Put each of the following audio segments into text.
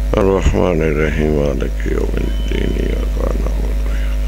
الرحمن الرحیم مالک یوم الدین ایاک نعبد و ایاک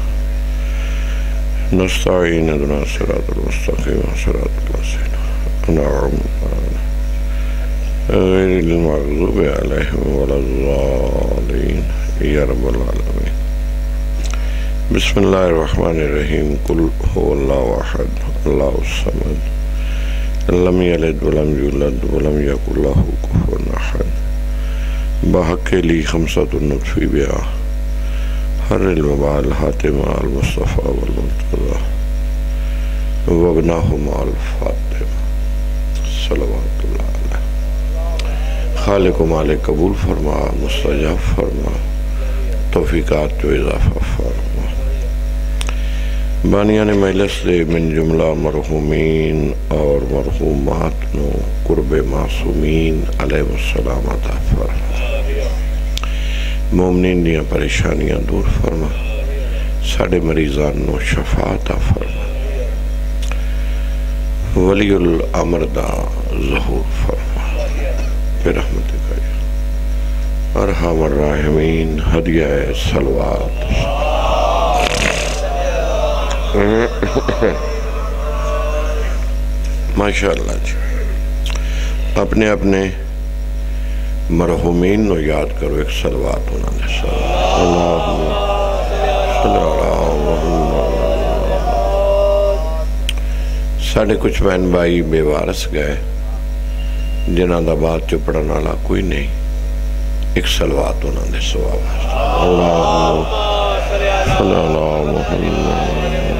نستعین اهدنا الصراط المستقیم صراط الذین أنعمت علیہم غیر المغضوب علیہم ولا الضالین یا رب العالمین۔ بسم اللہ الرحمن الرحیم۔ قل هو اللہ احد اللہ الصمد لم یلد ولم یولد ولم یکن لہ کفوا احد بحق لی خمسۃ النطفی بیا حر المبع الحاتم المصطفیٰ والمرتضی وابنہ مع الفاطمہ صلوات اللہ علیہ۔ خالق و مالک قبول فرما، مستجاب فرما، توفیقات جو اضافہ فرما۔ بانیان مجلس دے من جملہ مرحومین اور مرحومات نو قرب معصومین علیہ السلام عطا فرما۔ مومنین دیاں پریشانیاں دور فرما، ساڑے مریضان نو شفا عطا فرما۔ ولی الامر دا ظہور فرما برحمتک یا ارحم الراحمین۔ ہدیہ صلوات ماشاءاللہ جی۔ اپنے اپنے مرحومین نو یاد کرو، ایک صلوات انہوں نے اللہم صلی اللہ محمد۔ ساڑھے کچھ بہن بھائی بے وارث گئے جنہاں دا بات جو پڑھنا لا کوئی نہیں، ایک صلوات انہوں نے سواب اللہم صلی اللہ محمد۔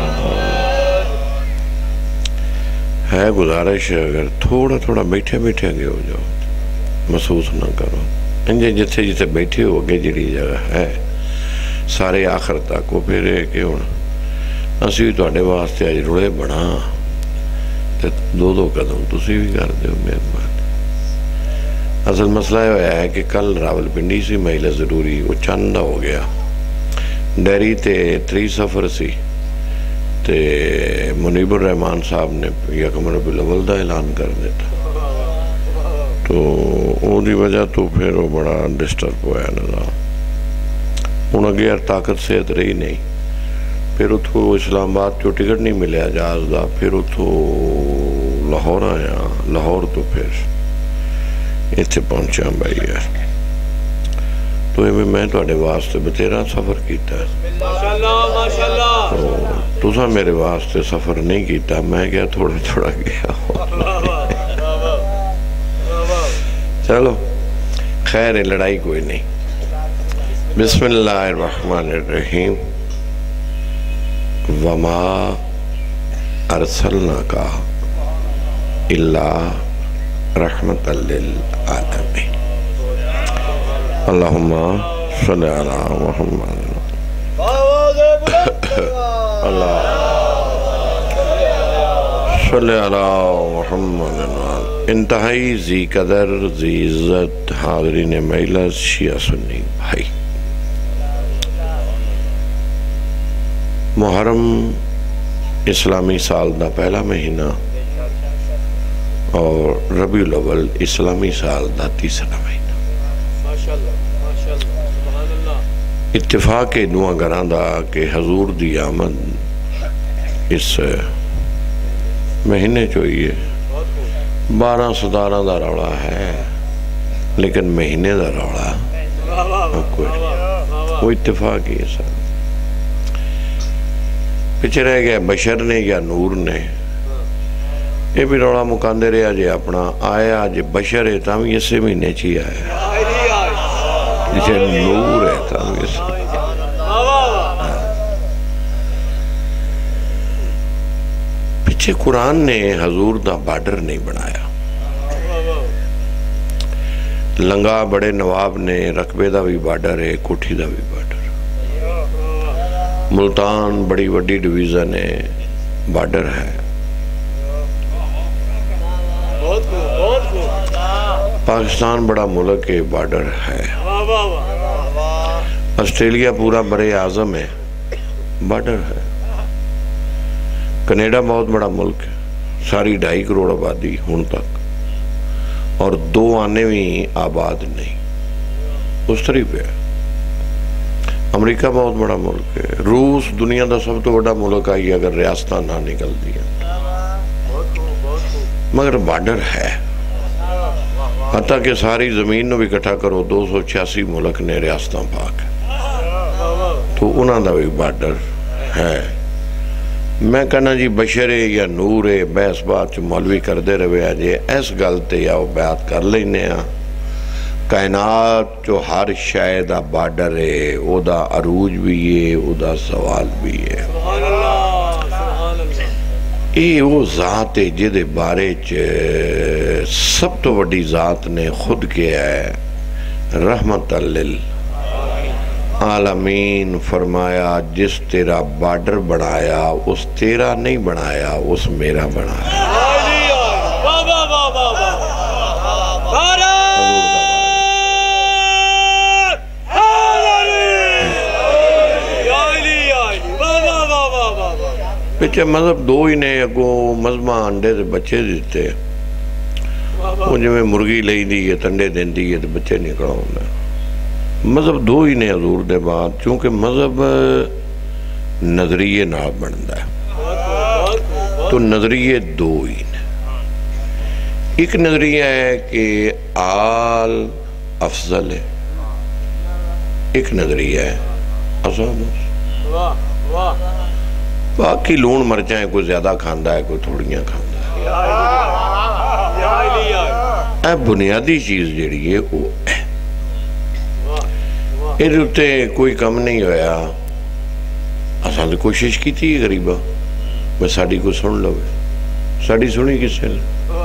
ہے گزارش اگر تھوڑا تھوڑا بیٹھے بیٹھے آگے ہو جاؤ، محسوس نہ کرو انجھے جتھے جتھے بیٹھے ہو گے جڑی جگہ ہے سارے آخر تک وہ پھر ہے کہ ہوں اسی بھی توڑے واسطے آج روڑے بڑھا دو دو قدم تسی بھی کر دے ہو مہربان۔ اصل مسئلہ یہ ہے کہ کل راول پنڈی سی مہیلہ ضروری وہ چاندہ ہو گیا، ڈیری تے 3 سفر سی تے منیب الرحمان صاحب نے یکم ربیع الاول دا اعلان کر دیتا، تو وہ دی وجہ تو پھر وہ بڑا ڈسٹرب ہویا نظام۔ انہوں نے طاقت صحت رہی نہیں، پھر اتھو اسلام آباد جو ٹکٹ نہیں ملیا جہاز دا، پھر اتھو لاہور آیا، لاہور تو پھر اتھے پہنچا بھائی یار۔ تو میں توڑے واسطے بتیرہ سفر کیتا ہے، تو سا میرے واسطے سفر نہیں کیتا، میں کیا تھوڑا تھوڑا گیا۔ چلو خیر لڑائی کوئی نہیں۔ بسم اللہ الرحمن الرحیم۔ وما ارسلناک الا رحمۃ للعالمین۔ اللہم صلی علی محمد۔ اللہ صلی علی محمد۔ انتہائی ذی قدر ذی عزت حاضرین مجلس شیعہ سنی بھائی، محرم اسلامی سال دا پہلا مہینہ اور ربیع الاول اسلامی سال دا تیسرا مہینہ، اتفاق دعا گراں دا کہ حضور دی آمد اس مہینے چوئیے 12-17 دا روڑا ہے، لیکن مہینے دا روڑا وہ اتفاق ہی ہے سر۔ پچھے رہ گیا بشر نے یا نور نے، یہ بھی روڑا مکاندے رہا جے اپنا آیا جے بشر ہے تاں بھی اسے مہینے چی آیا، جے نور ہے تاں بھی اسے۔ پچھے قرآن نے حضور دا بارڈر نہیں بنایا، لنگا بڑے نواب نے رقبے دا بھی بارڈر ہے، کوٹھی دا بھی بارڈر، ملتان بڑی وڈی ڈویژن ہے بارڈر ہے، پاکستان بڑا ملک ہے بارڈر ہے، آسٹریلیا پورا برے اعظم ہے بارڈر ہے، کینیڈا بہت بڑا ملک ہے، ساری 2.5 کروڑ آبادی ہن تک، اور 2 آنے بھی آباد نہیں، اس طرح پہ امریکہ بہت بڑا ملک ہے، روس دنیا کا سب تو بڑا ملک آئی اگر ریاستہ نہ نکل دیا، مگر بارڈر ہے، حتیٰ کہ ساری زمین نو بھی اکٹھا کرو 286 ملک نے ریاستہ پاک تو انہوں دا بھی بارڈر ہے۔ میں کہنا جی بشرے یا نورے بحث بات مولوی کر دے رہے جی اس گلتے یا وہ بیعت کر لینے ہیں، کائنات جو ہر شے دا بارڈر ہے، او دا عروج بھی ہے، او دا سوال بھی ہے۔ یہ وہ ذات ہے جدے بارے سب تو بڑی ذات نے خود کیا ہے رحمت للعالمین، فرمایا جس تیرا بارڈر بنایا اس تیرا نہیں بنایا، اس میرا بنایا۔ پچھے مذہب دو ہی نے، اگو مذہبہ انڈے سے بچے دیتے، وہ جو میں مرگی لئی دی ہے تنڈے دین دی ہے تو بچے نکڑا ہونا۔ مذہب دو ہی نے حضور دے بعد، چونکہ مذہب نظریے نہ بندا ہے تو نظریے دو ہی نے۔ ایک نظریہ ہے کہ آل افضل ہے، ایک نظریہ ہے اصحاب۔ باقی لون مرچائیں کوئی زیادہ کھاندا ہے کوئی تھوڑیاں کھاندا ہے، اے بنیادی چیز جڑی ہے وہ ہے، یہ دوتے کوئی کم نہیں ہویا۔ اساں نے کوشش کی تھی غریبہ میں ساڑی کو سن لو، ساڑی سنی کس سے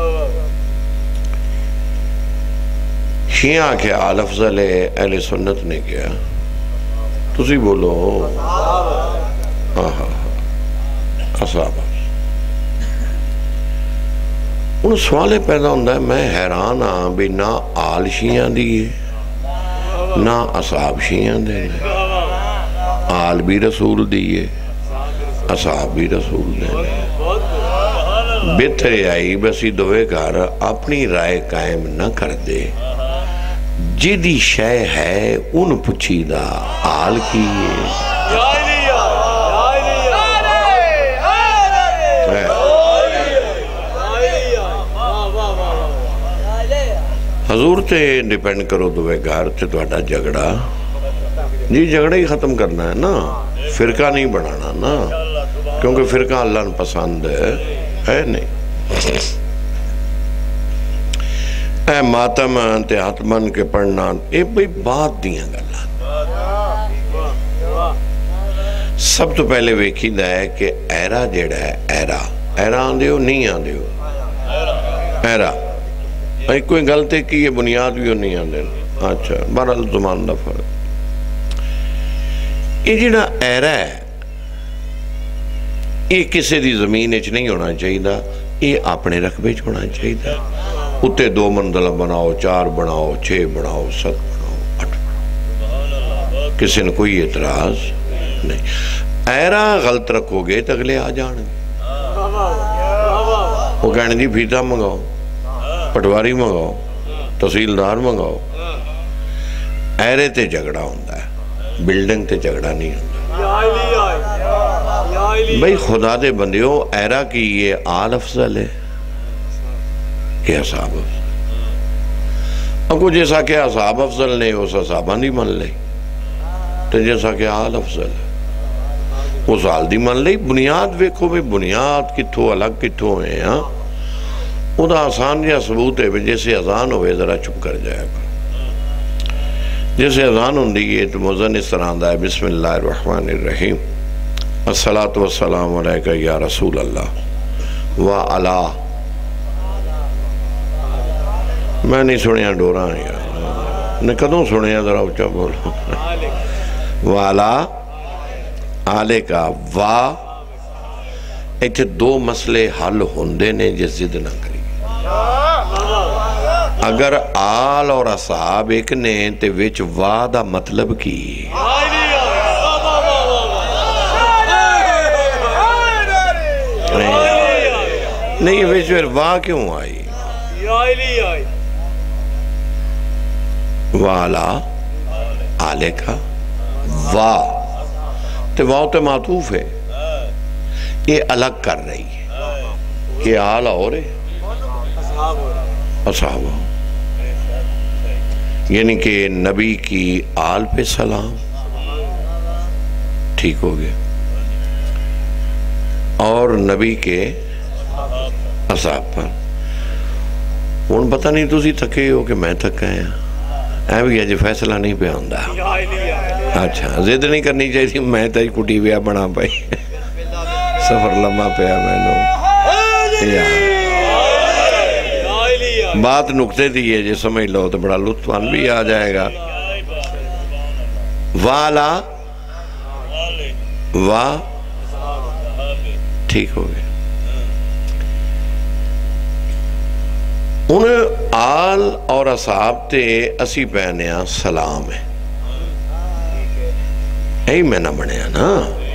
شیعہ کے آل افضل ہے، اہل سنت نے کیا، تسی بولو اصحاب۔ ان سوالے پیدا ہوندہ ہے، میں حیران ہاں بھی نہ آل شیعہ دیئے نہ اصحاب شیعہ دے، آل بھی رسول دیئے اصحاب بھی رسول دے، بہتر آئی بسی دوے گھر اپنی رائے قائم نہ کر دے، جیدی شے ہے ان پچھی دا آل کیے۔ حضور تے ڈیپینڈ کرو دوے گھر تے توڑا جگڑا، جی جگڑا ہی ختم کرنا ہے نا، فرقہ نہیں بنانا نا، کیونکہ فرقہ اللہ نے پسند ہے نہیں۔ اے ماتم تے حتمن کے پڑھنا، اے بھئی بات دیاں گلا۔ سب تو پہلے ویکھی دا ہے کہ ایرا جیڑا ہے، ایرا آن دیو نہیں آن دیو، ایرا کوئی غلطے کی یہ بنیاد بھی نہیں آنے، اچھا بہرحال زمان دا فرق۔ یہ جڑا ایرا ہے یہ کسی دی زمین اچھ نہیں ہونا چاہیے دا، یہ اپنے رقبے چھ ہونا چاہیے دا، اتے 2 منزلہ بناؤ، 4 بناؤ، 6 بناؤ، 7 بناؤ، 8 بناؤ، کسی نے کوئی اعتراض نہیں۔ ایرا غلط رکھو گے تو اگلے آ جان گے، وہ کہنے دی پھیتا منگاؤ، پٹواری منگاؤ، تحصیلدار منگاؤ۔ ایرے تے جھگڑا ہوندہ ہے، بلڈنگ تے جھگڑا نہیں ہوندہ۔ بھئی خدا دے بندیوں، ایرا کی یہ آل افضل ہے کہ اصحاب افضل؟ اگو جیسا کہ اصحاب افضل نے اس اصحابہ نہیں من لئی، تو جیسا کہ آل افضل ہے اس آل دی من لئی۔ بنیاد ویکھو بھی بنیاد کتھو الگ کتھو ہیں، ہاں وہ دا آسان یا ثبوت ہے، جیسے اذان ہوئے ذرا چپ کر جائے گا۔ جیسے اذان ہوندی ہے تو مؤذن اس طرح آندہ ہے، بسم اللہ الرحمن الرحیم، الصلاة والسلام علیکہ یا رسول اللہ وعلا۔ میں نہیں سنیا ڈورا یا نے کدوں سنیا ذرا اچھا بولو، وعلا آلے کا وا۔ ایتھے 2 مسئلے حل ہوندے نے جس ضد نہ کری، اگر آل اور اصحاب ایک نے تے وچ وا دا مطلب کی نہیں، وچ پھر وا کیوں آئی؟ والا آلے کا وا تے واو تے معطوف ہے، یہ الگ کر رہی ہے، یہ آل اور ہے اصحاب، یعنی کہ نبی کی آل پہ سلام، ٹھیک ہو گیا، اور نبی کے اصحاب پر۔ ہوں پتہ نہیں تسی تھکے ہو کہ میں تھکا ہاں، اے بھی اج فیصلہ نہیں پہ آندا، اچھا ضد نہیں کرنی چاہیے، میں تے کٹی ویا بنا پائی، سفر لمحہ پیا میں نو بات نکتے دی ہے، جی سمجھ لو تو بڑا لطفان بھی آ جائے گا۔ والا وا ٹھیک ہو گیا، انہیں آل اور اصحاب تے اسی پہنیا سلام ہے، ایک میں نہ بنیا نا،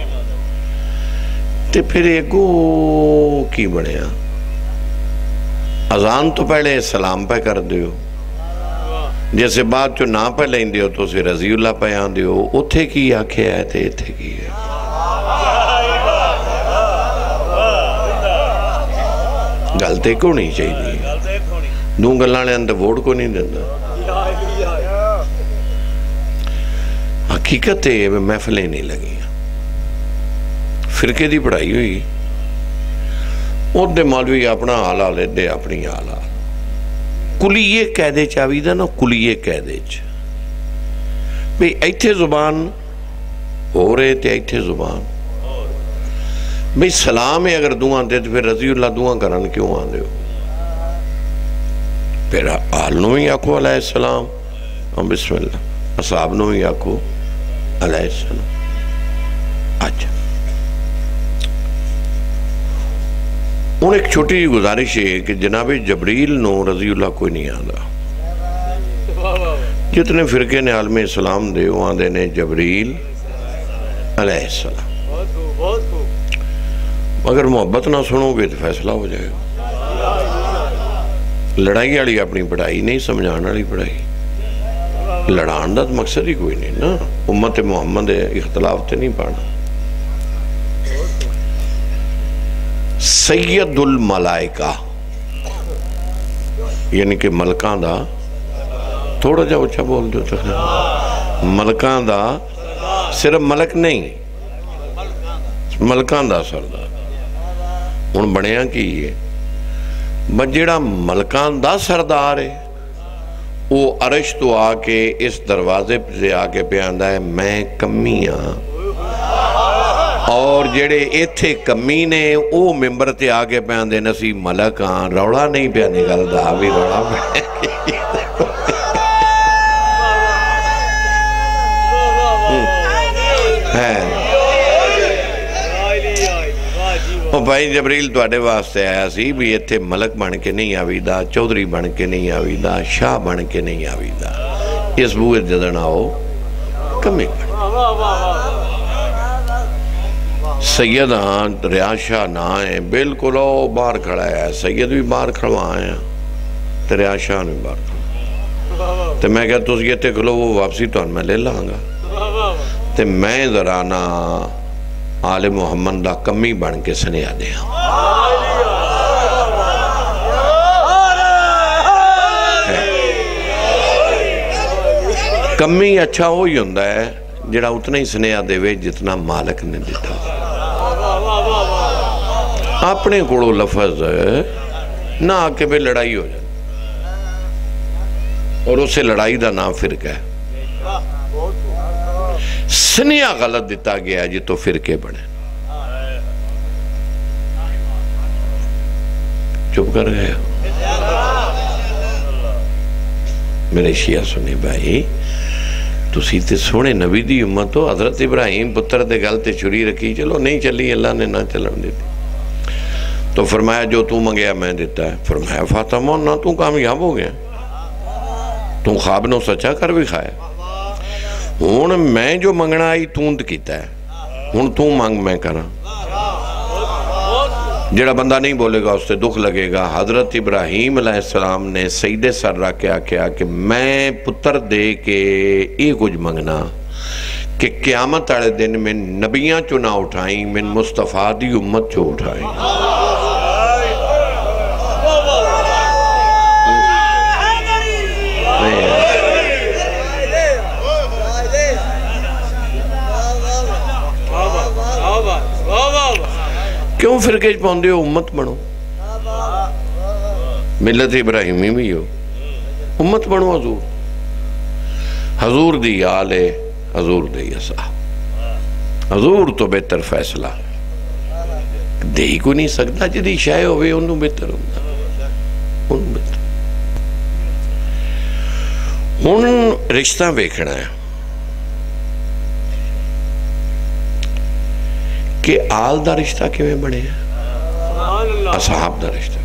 تے پھر ایکو کی بنیا، اذان تو پہلے سلام پہ کر دیو، جیسے بات جو نہ پہ لیں دیو تو اسے رضی اللہ پہ آن دیو، اتھے کی آنکھیں آئے تھے اتھے کی ہے، گلتے کو نہیں چاہیے، دوں گلانے اندر ووٹ کو نہیں دینا، حقیقت ہے محفلیں نہیں لگی، فرقے دی پڑھائی ہوئی، اور دے مولوی اپنا آلہ لے دے اپنی آلہ، کلیے قیدے چاہوی دا نا، کلیے قیدے چ بھئی ایتھے زبان ہو رہے تھے، ایتھے زبان بھئی سلام ہے، اگر دعاں دے تو پھر رضی اللہ دعاں کرن کیوں آن دے ہو، پھر آل نو ہی آکو علیہ السلام، بسم اللہ، اصحاب نو ہی آکو علیہ السلام۔ اچھا ان ایک چھوٹی گزارش ہے کہ جناب جبریل نو رضی اللہ کوئی نہیں آدھا، جتنے فرقے نے عالم اسلام دے وہاں دینے جبریل علیہ السلام، اگر محبت نہ سنو گے تو فیصلہ ہو جائے گا، لڑائی والی اپنی پڑھائی نہیں، سمجھانا والی پڑھائی، لڑان دا مقصد ہی کوئی نہیں نا، امت محمد اختلاف تے نہیں پانا۔ سید الملائکہ یعنی کہ ملکان دا، تھوڑا جا اچھا بول دو تو ملکان دا، صرف ملک نہیں، ملکان دا سردار، ان بڑیاں کی یہ بجیڑا ملکان دا سردار ہے، وہ عرش تو آکے اس دروازے سے آکے پہ آندہ ہے میں کمیاں، اور جڑے ایتھے کمینے او ممبر تے آگے پہ آندے نسی ملکان، روڑا نہیں پہ نکل دا بھی روڑا پہ بھائی جبریل توڑے واسطے آیا سی بھی ایتھے ملک بن کے نہیں آوی دا، چودری بن کے نہیں آوی دا، شاہ بن کے نہیں آوی دا، اس بوئے جدن آؤ کمی بن سیدان ریاشہ نہ آئیں، بالکل او باہر کھڑا ہے، سید بھی باہر کھڑوا آئے ہیں تو ریاشہ بھی باہر کھڑا، تو میں کہتا ہوں یہ تے کھلو وہ واپسی تو میں لے لانگا، تو میں ذرانا آل محمد دا کمی بن کے سنیا دیا، کمی اچھا ہوئی ہوندہ ہے جڑا اتنا ہی سنیا دے وے جتنا مالک نے دیتا، اپنے کوڑو لفظ نہ آکے پہ لڑائی ہو جائے، اور اسے لڑائی دا نام فرقہ ہے، سنیا غلط دیتا گیا جی تو فرقے بڑھے، چپ کر گیا میرے شیعہ سنے بھائی، تو سیتے سونے نبی دی امت تو حضرت ابراہیم پتر دے گلتے چھری رکھی، چلو نہیں چلی اللہ نے نہ چلن دیتی، تو فرمایا جو تو منگیا میں دیتا ہے، فرمایا فاطمہ نہ تو کامیاب ہو گیا، تو خواب نو سچا کر بھی کھایا، ہون میں جو منگنا آئی توند کیتا ہے، ہون تو مانگ میں کرا، جڑا بندہ نہیں بولے گا اس سے دکھ لگے گا. حضرت ابراہیم علیہ السلام نے سجدے سر رکھ کے آکھیا کہ میں پتر دے کے یہ کچھ منگنا کہ قیامت والے دن میں نبیاں چو نہ اٹھائیں من مصطفیٰ دی امت چو اٹھائیں. کیوں فرقے پاؤندے ہو؟ امت بنو، ملت ابراہیمی بھی ہو، امت بنو. حضور دی آل ہے، حضور دی اصحاب. حضور تو بہتر فیصلہ دے ہی کو نہیں سکتا. جدی شاہ ہوئے انہوں بہتر ہوں. ہن رشتہ ویکھنا ہے کہ آل دا رشتہ کیویں بنے ہیں، اصحاب دا رشتہ.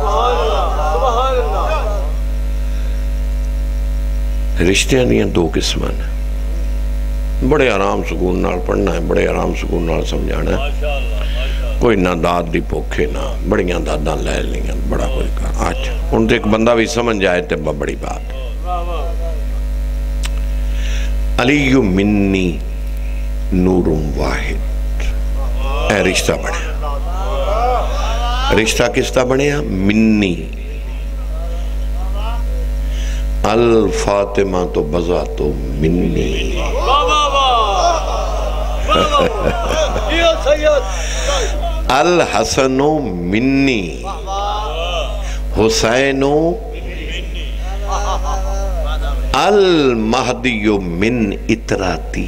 رشتے دیاں دو قسماں ہیں. بڑے آرام سکون نال پڑھنا ہے، بڑے آرام سکون نال سمجھانا ہے. کوئی نہ داد دی پوکھے نہ بڑیاں داداں لے لیاں بڑا کوئی کہا. اچھا ان ایک بندہ بھی سمجھ جائے تے بڑی بات. علی منی نور واحد، اے رشتہ بنیا. رشتہ کس طرح بنیا؟ منی. الفاطمہ تو بزا تو منی. الحسن منی، حسین المہدی من اطراتی.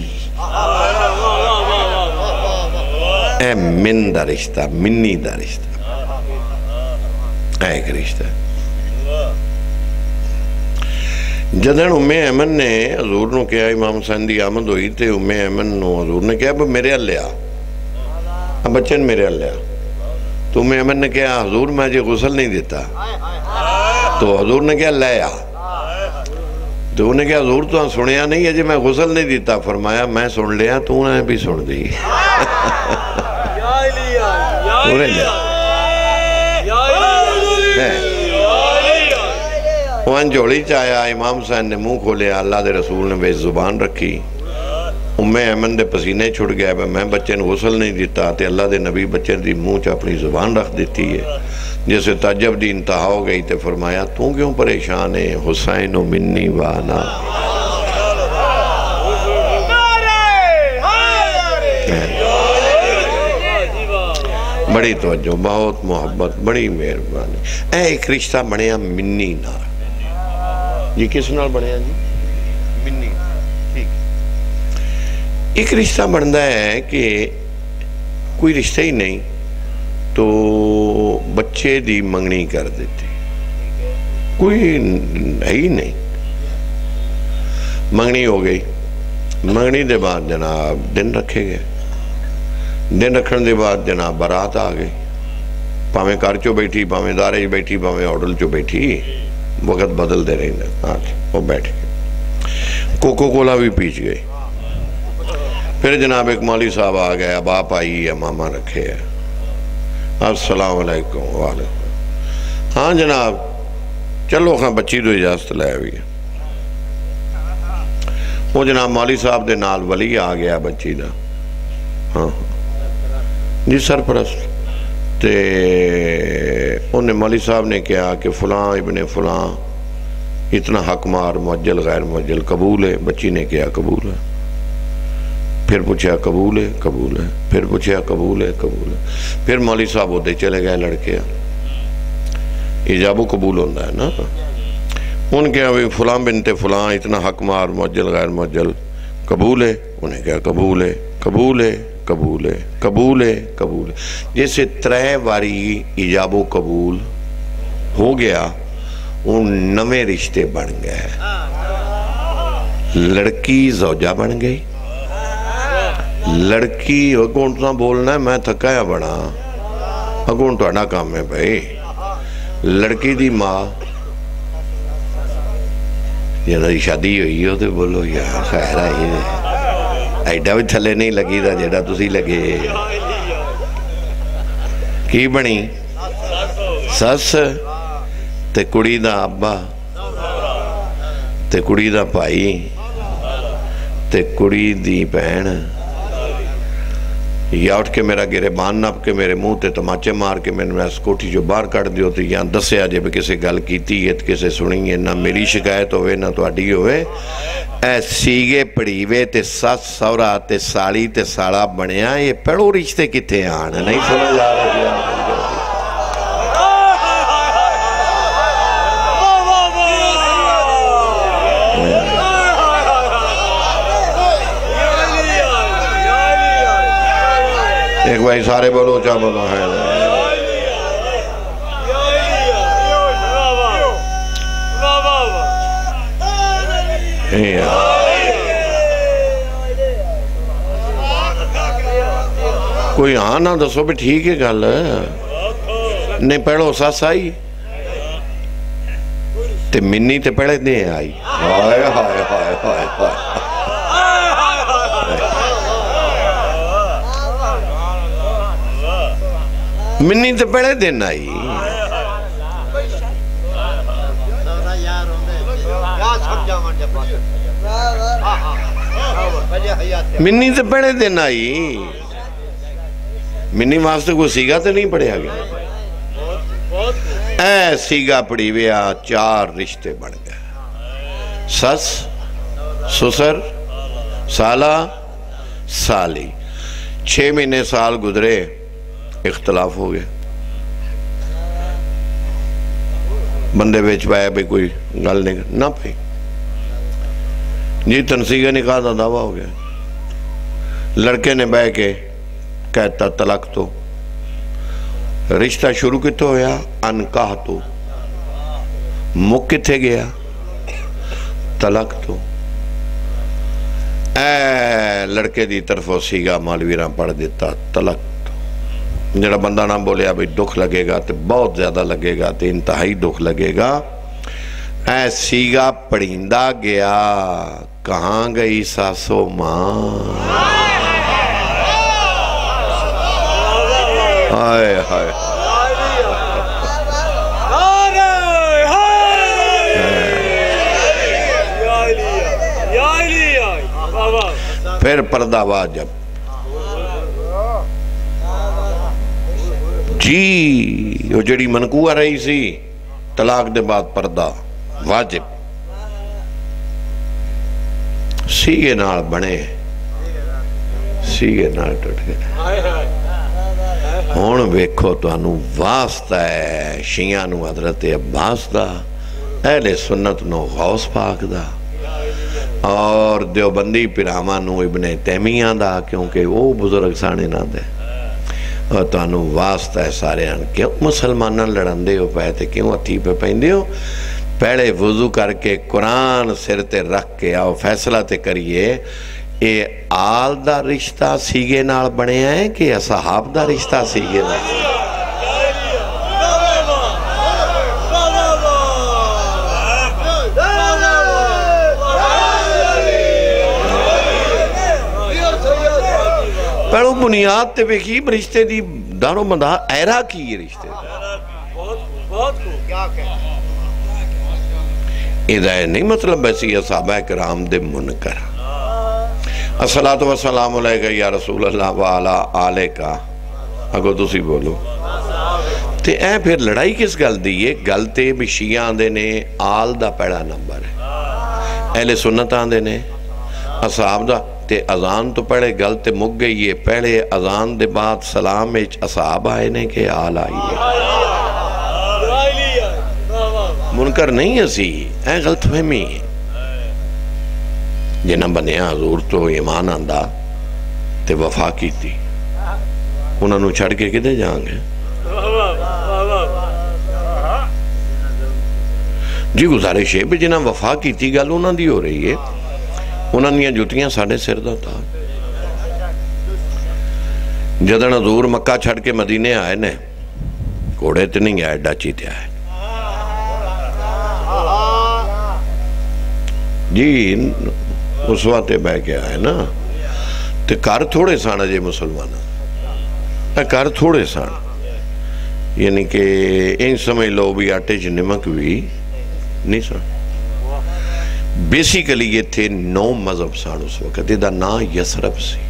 اے من دا رشتہ، منی دا رشتہ، اے ایک رشتہ. جدن ام ایمن نے حضور نو کیا، امام حسین دی آمد ہوئی تے ام ایمن نو حضور نے کیا میرے ہل لیا، اب بچن میرے ہل لیا. تو ام ایمن نے کیا حضور میں جے غسل نہیں دیتا. تو حضور نے کیا لیا. تو انہیں کہا حضور تو سنیا نہیں ہے جی میں غسل نہیں دیتا. فرمایا میں سن لیا تو انہیں بھی سن دی. وہاں جوڑی چاہیا، امام حسین نے منہ کھولیا، اللہ دے رسول نے بے زبان رکھی. ام ایمن دے پسینے چھڑ گیا میں بچے نے غسل نہیں دیتا تے اللہ دے نبی بچے دی منہ چا اپنی زبان رکھ دیتی ہے. جیسے تعجب دی انتہا ہو گئی تے فرمایا تو کیوں پریشان ہے، حسین و منی وانا. بڑی توجہ، بہت محبت، بڑی مہربانی. اے ایک رشتہ بنیا منی نال. یہ کس نال بنیا جی؟ منی. ایک رشتہ بنتا ہے کہ کوئی رشتہ ہی نہیں تو بچے دی منگنی کر دیتے، کوئی ہے ہی نہیں. منگنی ہو گئی، منگنی دے بعد جناب دن رکھے گئے. دن رکھن دے بعد جناب برات آ گئی. پاویں کار چو بیٹھی، پاویں دارے بیٹھی، پاویں ہوٹل چو بیٹھی، وقت بدل دے رہی نا. وہ بیٹھ گئے، کوکو کولا بھی پیچ گئی. پھر جناب ایک مولوی صاحب آ گئے، اب آپ آئی ہے، ماما رکھے ہے. السلام علیکم. وعلیکم. ہاں جناب چلو خاں بچی تو اجازت لے ہوئی. وہ جناب مولوی صاحب دے نال ولی آ گیا بچی دا. ہاں جی سرپرست. تے انہیں مولوی صاحب نے کہا کہ فلاں ابن فلاں اتنا حق مار معجل غیر معجل قبول ہے. بچی نے کہا قبول ہے. پھر پوچھا قبول ہے، قبول ہے. پھر پوچھا قبول ہے، قبول ہے. پھر مولوی صاحب ہوتے چلے گئے لڑکے. ایجاب و قبول ہوندہ ہے نا. ان کے فلاں بنت فلاں اتنا حق مار معجل غیر معجل قبول ہے. انہیں کہا قبول ہے، قبول ہے، قبول ہے، قبول ہے، قبول ہے. جیسے 3 واری ایجاب و قبول ہو گیا، ان نوے رشتے بن گئے. لڑکی زوجہ بن گئی. لڑکی اگوں تو بولنا ہے میں تھکایا بڑا، اگوں تو اڈا کام ہے بھائی. لڑکی دی ماں جنہوں دی شادی ہوئی ہو تو بولو یار خیر آئی ایڈا بھی تھلے نہیں لگی دا جیڑا تسی لگے. کی بنی سس تے کڑی دا ابا تے کڑی دا بھائی تے کڑی دی بہن یا اٹھ کے میرا گریبان نپ کے میرے منہ تے تماچے مار کے میں نے اس کوٹھی جو باہر کٹ دیو تے یا دسیا جے بھی کسی گل کیتی ہے کسی سنی ہے نہ میری شکایت ہوئے نہ تو اڈی ہوئے اے سیگے پڑیوے تے سس سورا تے سالی تے ساڑا بنیا یہ پڑھو رشتے کتے آن نہیں سمجھ جا رہا ایک بھائی سارے بولو چاہ بولو ہے کوئی ہاں نہ دسو بھی ٹھیک ہے گل نہیں پہلو سس آئی تے منی تے پہلے دے آئی ہائے ہائے ہائے ہائے ہائے منی تے پہلے دن آئی منی تے پہلے دن آئی منی واسطے کوئی سیگا تے نہیں پڑھیا گیا اے سیگا پڑھی ویا 4 رشتے بڑھ گئے سس سسر سالہ سالی 6 مہینے سال گزرے اختلاف ہو گیا بندے بیچ پایا بھی کوئی گل نہیں نہ پائی جی تنسیگہ نکاح دا دعویٰ ہو گیا لڑکے نے بہ کے کہتا طلاق تو رشتہ شروع کتو ہویا انکاہ تو مک کتے گیا طلاق تو اے لڑکے دی طرفوں سیگا مالویران پڑھ دیتا طلاق جڑا بندہ نہ بولے ابھی دکھ لگے گا تے بہت زیادہ لگے گا تے انتہائی دکھ لگے گا اے سیگا پڑھیندہ گیا کہاں گئی ساسو ماں آئے ہائے پھر پردہ واجب جی وہ جڑی منقوع رہی سی طلاق دے بعد پردہ واجب سیگے نال بنے سیگے نال ٹوٹ گئے ہون ویکھو تو انو واسطہ ہے شیعانو حضرت عباس دا اہل سنت نو غوث پاک دا اور دیوبندی پیرامانو ابن تیمیہ دا کیونکہ وہ بزرگ سانے نہ دے اور تو انو واسطہ ہے سارے ان کیوں مسلمانہ لڑن دے ہو پہتے کیوں اتھی پہ پہندے ہو پہلے وضو کر کے قرآن سر تے رکھ کے آؤ فیصلہ تے کریے اے آل دا رشتہ سیگے نال بنے ہیں کہ اصحاب دا رشتہ سیگے نال پہلو بنیاد تے ویکھی رشتے دی دارو مدار ایرا کی یہ رشتے ادھائے نہیں مطلب ایسی اصحابہ کرام دے منکر الصلاة والسلام علیکہ یا رسول اللہ وعلا آلیکہ اگو تسی بولو تے اے پھر لڑائی کس گل دیئے گل تے بھی شیعہ دے نے آل دا پہلا نمبر ہے اہل سنت آندے نے اصحاب دا تے اذان تو پڑھے گل تے مک گئی ہے پہلے اذان دے بعد سلام ایچ اصحاب آئے نے کہ آل آئیے منکر نہیں اسی اے غلط فہمی جنہ بنیا حضور تو ایمان آندہ تے وفا کی تھی انہوں نے چھڑ کے کدے جائیں گے جی گزارش ہے بھی جنہ وفا کی تھی گل انہوں دی ہو رہی ہے انہوں نے جوتیاں ساڑھے سر دا تھا جدن حضور مکہ چھڑ کے مدینے آئے نے گھوڑے تے نہیں آئے ڈاچی تے آئے جی اس وقت بہ کے آئے نا تے کار تھوڑے سانا جے مسلمانہ کار تھوڑے سانا یعنی کہ ان سمجھ لو بھی آٹے چ نمک بھی نہیں سن. بیسیکلی یہ تھے 9 مذہب سن اس وقت. یہ نام یسرب سی.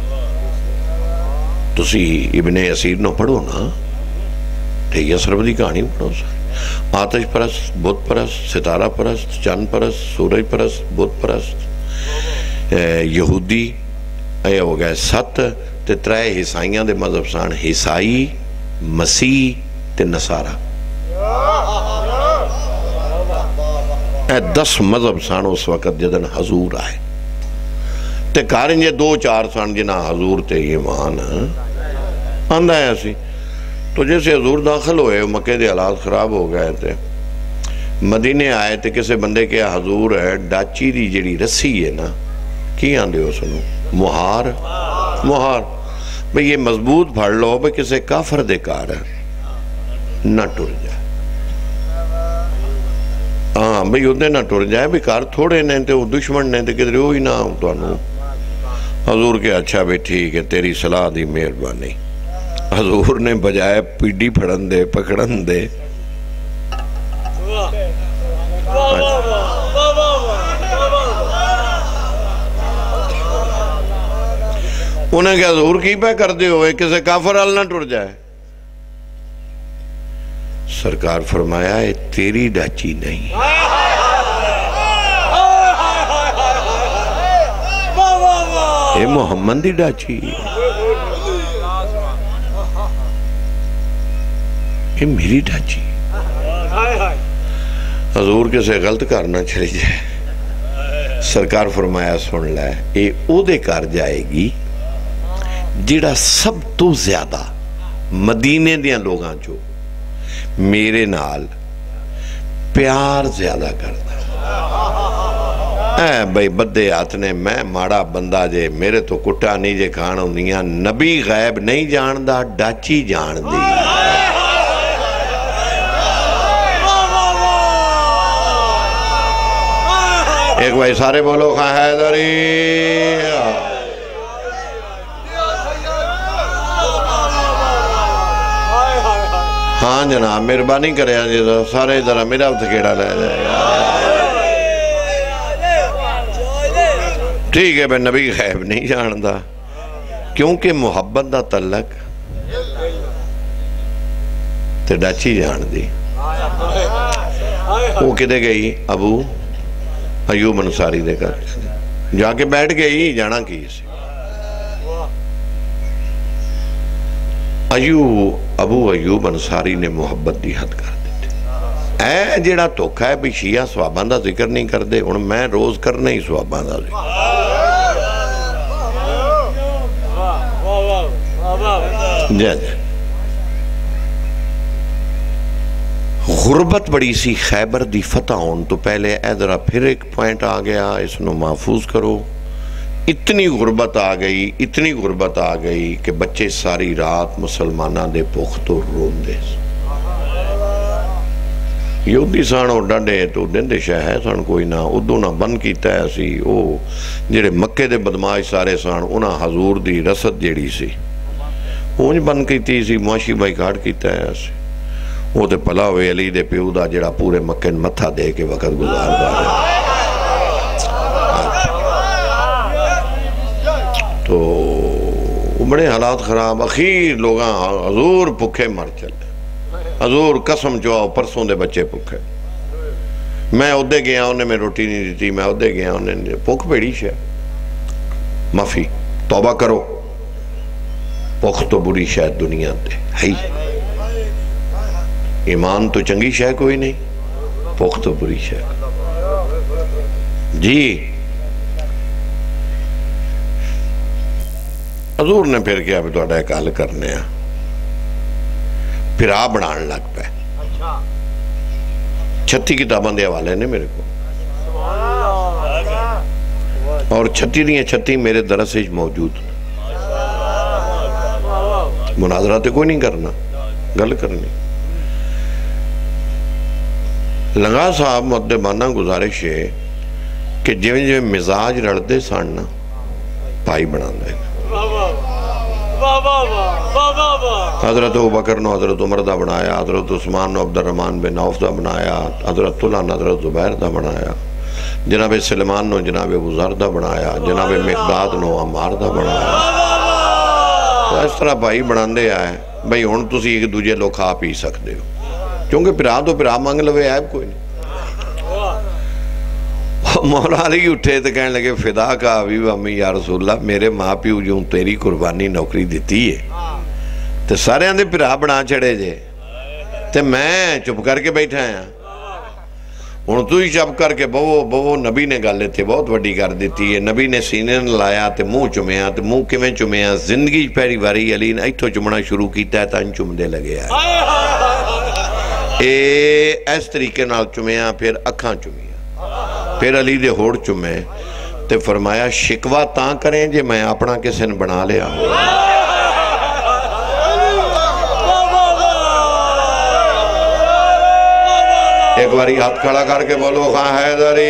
تسی ابن اسیر نو پڑھو نا تے یسرب دی کہانی پڑھو سن. آتش پرست، بت پرست، ستارہ پرست، چند پرست، سورج پرست، بت پرست، یہودی اے ہو گئے 7 تے 3 عیسائیاں دے مذہب سن. عیسائی، مسیح تے نصارہ. اے 10 مذہب سن اس وقت جدن حضور آئے. تے کارن یہ 2-4 سن جنہ حضور تے ایمان آندہ ہے اسی. تو جیسے حضور داخل ہوئے مکے دے حالات خراب ہو گئے تھے. مدینے آئے تے کسے بندے کے حضور ہے ڈاچی دی جڑی رسی ہے نا کی آندے ہو سنو مہار. مہار بھئی یہ مضبوط پھڑ لو بھئی کسے کافر دے کار ہے نہ ٹر جائے. ہاں بھئی ادھے نہ ٹر جائے بھئی کار تھوڑے نہیں تے وہ دشمن نہیں تے کدھر ہوئی نہ تو انہوں. حضور کے اچھا بھی ٹھیک ہے تیری صلاح دی مہربانی. حضور نے بجائے پیڈی پھڑن دے پکڑن دے انہیں کہ حضور کی پہ کر دے ہوئے کسے کافر حال نہ ٹر جائے. سرکار فرمایا ہے تیری ڈاچی نہیں اے محمد دی ڈاچی اے میری ڈاچی. حضور کسے غلط کرنا چلے جائے. سرکار فرمایا سن لے اے او دے کر جائے گی جڑا سب تو زیادہ مدینے دیاں لوگاں جو میرے نال پیار زیادہ کرتا. اے بھئی بدے آتنے میں ماڑا بندہ جے میرے تو کٹا نہیں جے کھانا ہوندیاں. نبی غیب نہیں جاندہ ڈاچی جان دی. ایک بھائی سارے بولو خواہ حیدری. ہاں جناب مہربانی کرے سارے ذرا میرا اتھکیڑا لے جائے. ٹھیک ہے بھئی نبی غیب نہیں جاندہ کیونکہ محبت دا تعلق تے ڈاچی جان دی. وہ کدے گئی ابو ایوب انصاری دے کر جا کے بیٹھ گئی جانا کی سی. ابو ایوب انصاری نے محبت دی حد کر دیتے. اے جیڑا توکھا ہے بھی شیعہ سوابان دا ذکر نہیں کر دے ان میں روز کرنے ہی سوابان دا ذکر. جا غربت بڑی سی. خیبر دی فتح ہون تو پہلے ادھرا پھر ایک پوائنٹ آ گیا اس نو محفوظ کرو. اتنی غربت آ گئی کہ بچے ساری رات مسلمانہ دے پختو روم دے. یہودی سانو ڈنڈے تو دن دے شہ ہے سان کوئی نہ ادو نہ بند کیتا ہے سی. او جڑے مکے دے بدماش سارے سان انہاں حضور دی رسد جڑی سی اونج بند کیتی سی. معاشی بائی کارڈ کیتا ہے سی. وہ تے پلا ہوئے علی دے پیو دا جڑا پورے مکے متھا دے کے وقت گزار دا ہے. تو بڑے حالات خراب. اخیر لوگاں حضور پکھے مر چلے. حضور قسم چواؤ پرسوں دے بچے پکھے. میں ادھے گیا انہیں میں روٹی نہیں دیتی. میں ادھے گیا انہیں پکھ پیڑی شاہ معافی توبہ کرو. پکھ تو بری شاید دنیا دے ہے. ایمان تو چنگی شاہ کوئی نہیں. پکھ تو بری شاہ. جی حضور نے پھر کیا بھی تو اڈا ایک حل کرنے ہیں. پھر آپ بڑھان لگ پہ 36 کتاباں دے حوالے نے میرے کو اور 36 میرے درس موجود. مناظرہ تے کوئی نہیں کرنا گل کرنی. لنگا صاحب مدبانہ گزارش ہے کہ جو مزاج رڑتے ساننا پائی بنا دے. حضرت ابوبکر نو حضرت عمر دا بنایا، حضرت عثمان نو عبد الرحمن بن عوف دا بنایا، حضرت طلحہ نو حضرت زبیر دا بنایا، جناب سلمان نو جناب ابو ذر دا بنایا، جناب مقداد نو عمار دا بنایا۔ تو اس طرح بھائی بناندے آئے بھائی ہن تسی ایک دوجے لوگ کھا پی سکتے ہو، کیونکہ پھرا تو پھرا مانگ لوے عیب کوئی نہیں۔ مولا علی اٹھے تو کہنے لگے فدا کا حبیب امی یا رسول اللہ، میرے ماں پیو جو تیری قربانی نوکری دیتی ہے تو سارے آندے پھرا بنا چھڑے جے تو میں چپ کر کے بیٹھا ہیں، ہن تو ہی چپ کر کے بہو نبی نے گالے تھے بہت وڈی کر دیتی ہے۔ نبی نے سینے نے لایا تے منہ چمیا تے منہ کیویں چمیا، زندگی پہلی باری علی نے ایتھوں چمنا شروع کیتا ہے تاں چمدے لگے آئے، اس طریقے نال چمیا، پھر اکھاں چمیا، پھر علی دے ہوڑ چمے تے فرمایا شکوہ تاں کریں جے میں اپنا کسے نے بنا لیا۔ ایک باری ہاتھ کھڑا کر کے بولو خواہ حیدری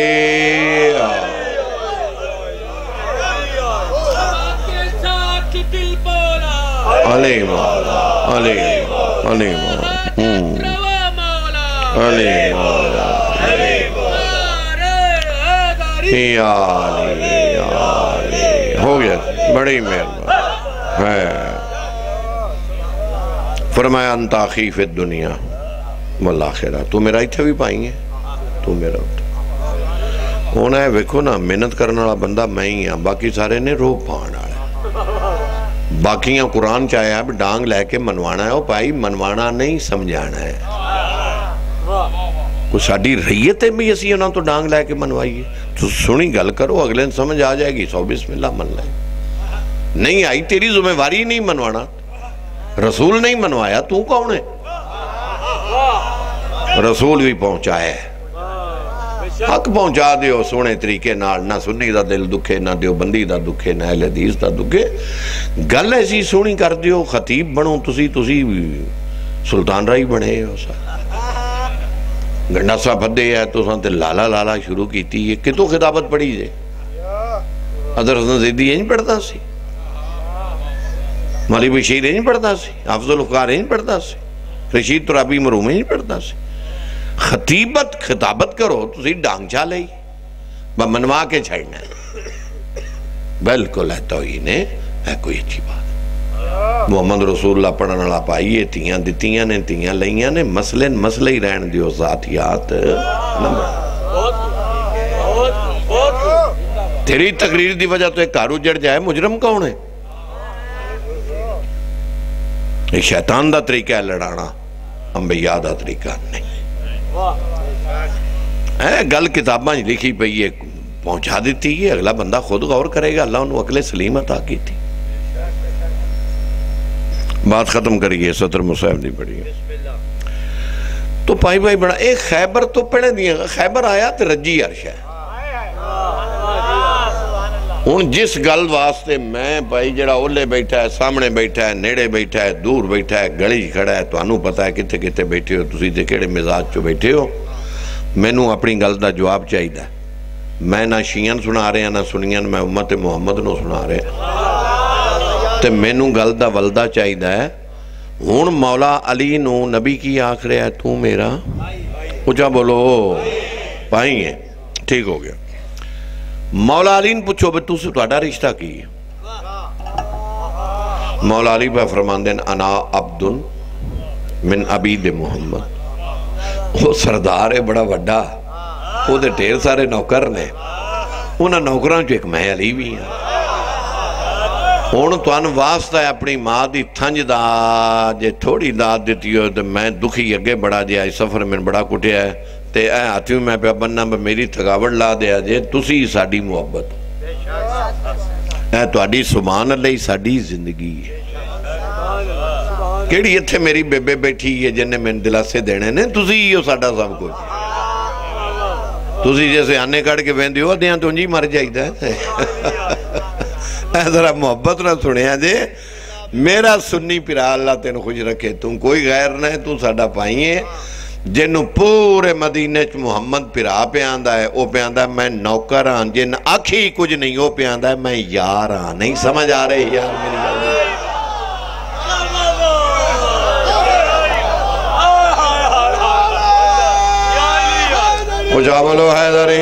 علی مولا علی علی مولا علی مولا یا علی ہو گیا، بڑی مہربان ہے۔ فرمایا انت اخی فی الدنیا والآخرہ، تو میرا اتھے بھی پائیں گے، تو میرا اتھے ہونا ہے۔ ویکھو نا محنت کرنا والا بندہ میں ہی ہاں، باقی سارے نے رو پانا ہے، باقیاں قرآن چاہے اب ڈانگ لے کے منوانا ہے، او بھائی منوانا نہیں سمجھانا ہے۔ کوئی ساڑی ریتے بھی اسی انہاں تو ڈانگ لے کے منوائیے، تو سنی گل کرو، اگلے سمجھ آ جائے گی، سو بسم اللہ من لائے۔ نہیں آئی تیری ذمہ واری نہیں منوانا، رسول نہیں منوایا، تو کون ہے؟ رسول بھی پہنچائے، حق پہنچا دیو سونے طریقے نال، نہ سنی دا دل دکھے، نہ دیو بندی دا دکھے، نہ اہل حدیث دا دکھے، گل ایسی سونی کر دیو، خطیب بنو تسی سلطان رائی بنے ہو سا گنڈا سا بھدے ہے تو سانتے لالا لالا شروع کیتی ہے، کتوں خطابت پڑھی جے حضرت حسن زیدی یہ نہیں پڑھتا سی، مالی بشیر یہ نہیں پڑھتا سی، حافظ الافکار یہ نہیں پڑھتا سی، رشید ترابی مروم یہ نہیں پڑھتا سی۔ خطابت کرو تسی ڈانگ چا لئی منوا کے چھڑنا ہے، بلکل ہے توہین ہے کوئی اچھی بات۔ محمد رسول اللہ پڑھنا لا پائیے، تیاں دیتیاں نے تیاں لئیاں نے، مسئلہ ہی رہن دیو، ذاتیات تیری تقریر دی وجہ تو ایک کارو جڑ جائے، مجرم کون ہے؟ ایک شیطان دا طریقہ ہے لڑانا، انبیاء دا طریقہ نہیں۔ گل کتاباں لکھی پئی ہے، پہنچا دیتی ہے، اگلا بندہ خود غور کرے گا، اللہ انہوں عقل سلیم عطا کی تھی۔ بات ختم کریے، سطر مصحف دی پڑھی ہے تو پائی بھائی بڑا ایک خیبر تو پڑھے دیا، خیبر آیا تو رجی عرش ہے۔ ان جس گل واسطے میں بھائی جڑا اولے بیٹھا ہے، سامنے بیٹھا ہے، نیڑے بیٹھا ہے، دور بیٹھا ہے، گڑی کھڑا ہے، تو انہوں پتا ہے کتے کتے بیٹھے ہو، تسی تے کیڑے مزاج چو بیٹھے ہو، میں نو اپنی گل دا جواب چاہی دا، میں نہ شیعن سنا رہے ہیں نہ سنین، میں امت محمد نو سنا رہے ہیں، تے میں نو گل دا ولدہ چاہی دا ہے۔ ہون مولا علی نو نبی کی آخ رہے ہے تو میرا اچھا بولو پائیں گے، ٹھیک ہو گیا۔ مولا علی نے پوچھو بے تو سے توڑا رشتہ کی ہے؟ مولا علی پہ فرمان دین انا عبد من عبید محمد، وہ سردار ہے بڑا وڈا، وہ دے ٹھیر سارے نوکر نے، انہاں نوکران جو ایک میں علی بھی ہیں۔ ہون تو ان واسطہ ہے اپنی ماں دی تھنج دا جے تھوڑی داد دیتی ہو تو میں دکھی اگے بڑا جے آئی سفر میں بڑا کٹیا ہے تے اے آتی ہوں میں پہ بننا میری تھکاوٹ لا دیا جے تسی ساڑی محبت اے تو آڈی سبحان اللہ ساڑی زندگی ہے۔ کیڑی اتھے میری بے بے بیٹھی ہے جنہیں میں دلاسے دینے نے تسی ہی ہو ساڑا سب کچھ، تسی جیسے آنے کڑ کے ویندی ہو دیاں تو انجی مر جائی دا ہے۔ اے ذرا محبت نہ سنیا جے، میرا سنی پیرا اللہ تین خوش رکھے، تم کوئی غیر نہ ہے، تو ساڑا پائیے جنہوں پورے مدینہ محمد پیرا پہ آندہ ہے، وہ پہ آندہ ہے میں نوکر آن، جن آکھی کچھ نہیں وہ پہ آندہ ہے میں یار آن، نہیں سمجھ آ رہے یار میری اچھا بولو حیدری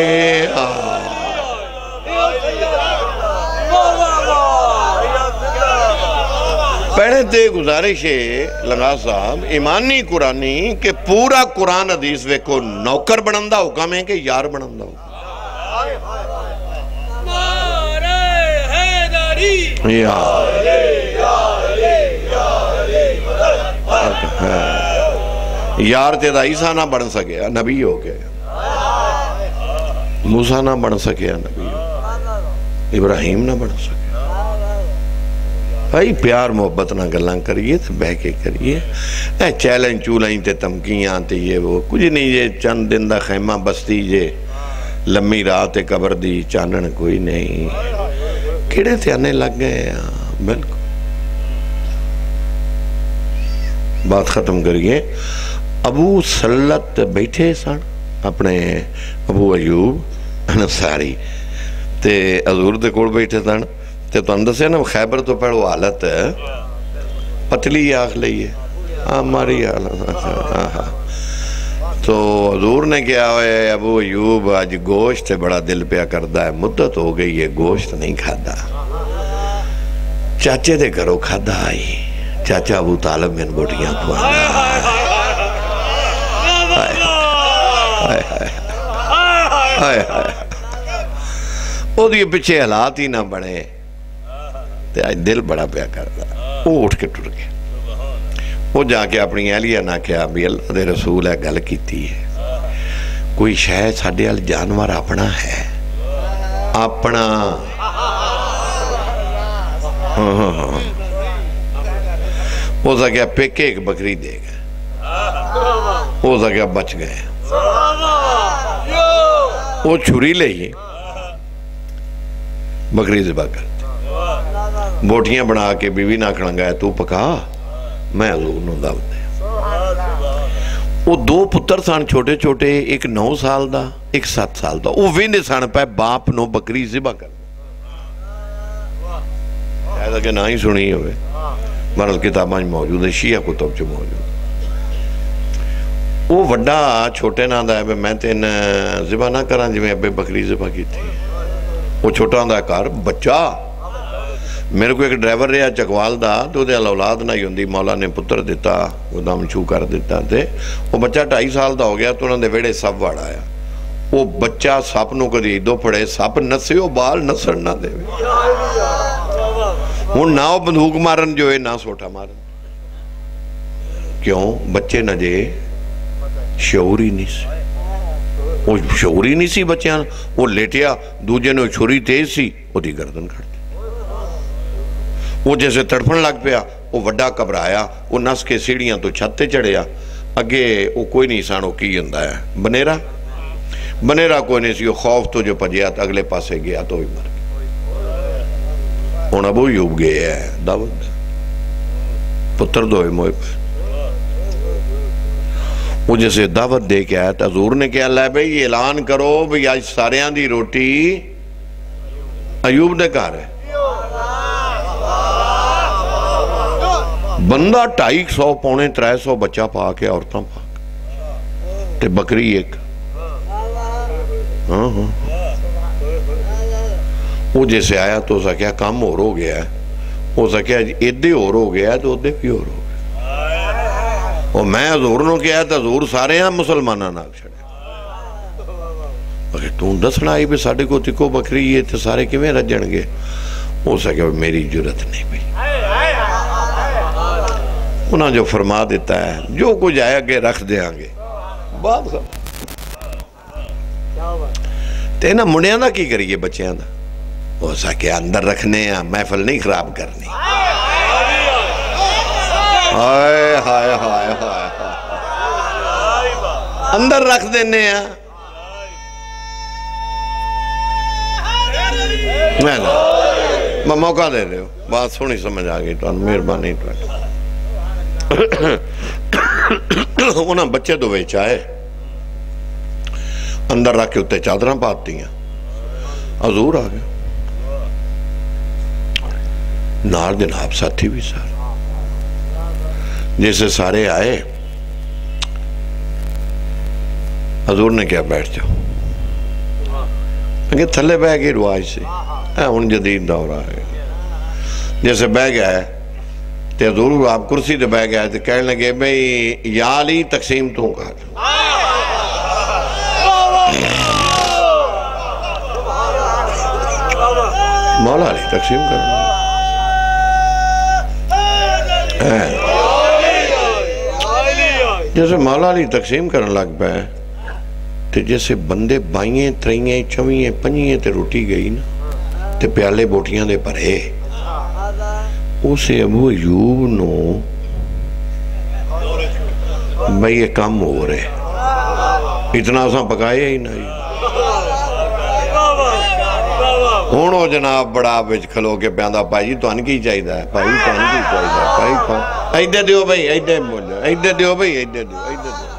پہلے تے گزارش ہے لنگا صاحب ایمانی قرآنی کہ پورا قرآن حدیث ویکو نوکر بنندہ حکم ہے کہ یار بنندہ حکم یار تے دا عیسیٰ نہ بن سکیا نبی ہو گیا موسیٰ نہ بن سکیا نبی ابراہیم نہ بن سکیا بھائی پیار محبت نہ گلان کریے تو بہ کے کریے چیلنج چولائیں تے تمکیاں تے یہ وہ کچھ نہیں یہ چند دن دا خیمہ بستی جے لمبی رات قبر دی چانن کوئی نہیں کیڑے تھے آنے لگ گئے بالکل بات ختم کریے ابو سلط بیٹھے سن اپنے ابو ایوب انصاری تے حضور دے کوڑ بیٹھے سن تے تو اندر سے نا خیبر تو پڑھو حالت پتلی آخ لئیے ہماری حالت تو حضور نے کیا ہوئے ابو ایوب آج گوشت بڑا دل پیا کردہ ہے مدت ہو گئی یہ گوشت نہیں کھادا چاچے دے گھروں کھادا آئی چاچا ابو طالب میں بوٹیاں کھوانا وہ دیئے پچھے حالات ہی نہ بڑھے تے آج دل بڑا پیا کردہ وہ اٹھ کے ٹر گئے وہ جا کے اپنی اہلیہ نہ کیا بھی اللہ دے رسول ہے گل کیتی ہے کوئی شاید ساڑھے ال جانور اپنا ہے اپنا وہ زگیہ پیکے ایک بکری دے گئے وہ زگیہ بچ گئے وہ چھری لے ہی بکری ذبح کرتی بوٹیاں بنا کے بیوی نہ کھڑنگا ہے تو پکا میں حضور نو دعوت دے وہ دو پتر سان چھوٹے چھوٹے ایک 9 سال دا ایک 7 سال دا وہ ویندے سان پہ باپ نو بکری ذبح کر شاید کہ نہ ہی سنی ہوئے مرل کتاباں موجود ہے شیعہ کتب جو موجود وہ وڈا چھوٹے نہ دا ہے میں تین ذبح نہ کران جو میں ابے بکری ذبح کی تھی وہ چھوٹا دا کار بچہ میرے کو ایک ڈرائیور رہا چکوال دا تو دے اولاد نہ ہوندی مولا نے پتر دیتا وہ دم چھو کر دیتا تھے وہ بچہ 2.5 سال دا ہو گیا تو انہوں نے ویڑے سب وڑ آیا وہ بچہ سپ نو کدی دو پڑے سپ نسیو بال نسر نہ دے وہ نہ بندھوک مارن جو ہے نہ سوٹا مارن کیوں بچے نہ جے شعوری نہیں سی وہ شعوری نہیں سی بچیاں وہ لیٹیا دوجے نے چھری تیز سی وہ دی گردن کھڑتی وہ جیسے تڑپن لگ پیا وہ وڈا کبرایا وہ نس کے سیڑیاں تو چھتے چڑھیا اگے وہ کوئی نہیں سانو کی اندہ ہے بنیرہ کوئی نہیں سی وہ خوف تو جو پجیا تھا اگلے پاسے گیا تو ہی مر گیا ان ابو ایوب گیا ہے دعوت پتر دوئے موئے پہ وہ جیسے دعوت دے کے آیا تھا حضور نے کہا اللہ بھئی یہ اعلان کرو بھئی آج ساریاں دی روٹی ایوب نے کہا رہے بندہ 250 پونے 300 بچہ پا کے عورتاں پا کے تے بکری ایک وہ جیسے آیا تو اسا کیا کام اور ہو گیا ہے وہ اسا کیا ایدے اور ہو گیا ہے تو ایدے بھی اور ہو گیا اور میں حضور نو کیا ہے تو حضور سارے ہیں مسلمانہ ناک چھڑے اگر تو دسنا آئی بھی ساڑھے کو تکو بکری یہ تھے سارے کیویں رجن گے وہ اسا کیا میری جرت نہیں بھی انہاں جو فرما دیتا ہے جو کچھ آیا کہ رکھ دے آنگے بات خب تینا منیاں دا کی کریے بچیاں دا وہ سا کہ اندر رکھنے ہیں محفل نہیں خراب کرنی ہائے ہائے ہائے ہائے اندر رکھ دینے ہیں میں موقع دے رہے ہو بات سنی سمجھ آگئی تو مہربانی تو انہاں بچے تو ویچائے اندر رکھ کے اتے چادرہ پاتی ہیں حضور آگئے نار جناب ساتھی بھی سارے جیسے سارے آئے حضور نے کیا بیٹھ جاؤ کہ تھلے بہ گئی رواج سے ان جدید دور آئے جیسے بہ گیا ہے تو حضور آپ کرسی تو بہ گیا ہے تو کہنے لگے بھئی یا علی تقسیم تو کہا مولا علی تقسیم کرنا جیسے مولا علی تقسیم کرنے لگ پہ تو جیسے بندے بائیں ترائیں چویں پنجیں تے روٹی گئی نا تے پیالے بوٹیاں دے پرے اسے ابو ایوب نو بھئی یہ کم ہو رہے اتنا اساں پکائے ہی نہیں ہونو جناب بڑا بچ کھلو کے پیاندہ پائی جی تو ان کی چاہی دا ہے پائی تو ان کی چاہی دا ہے پائی تو ایدے دیو بھئی ایدے بولو ایدے دیو بھئی ایدے دیو ایدے دیو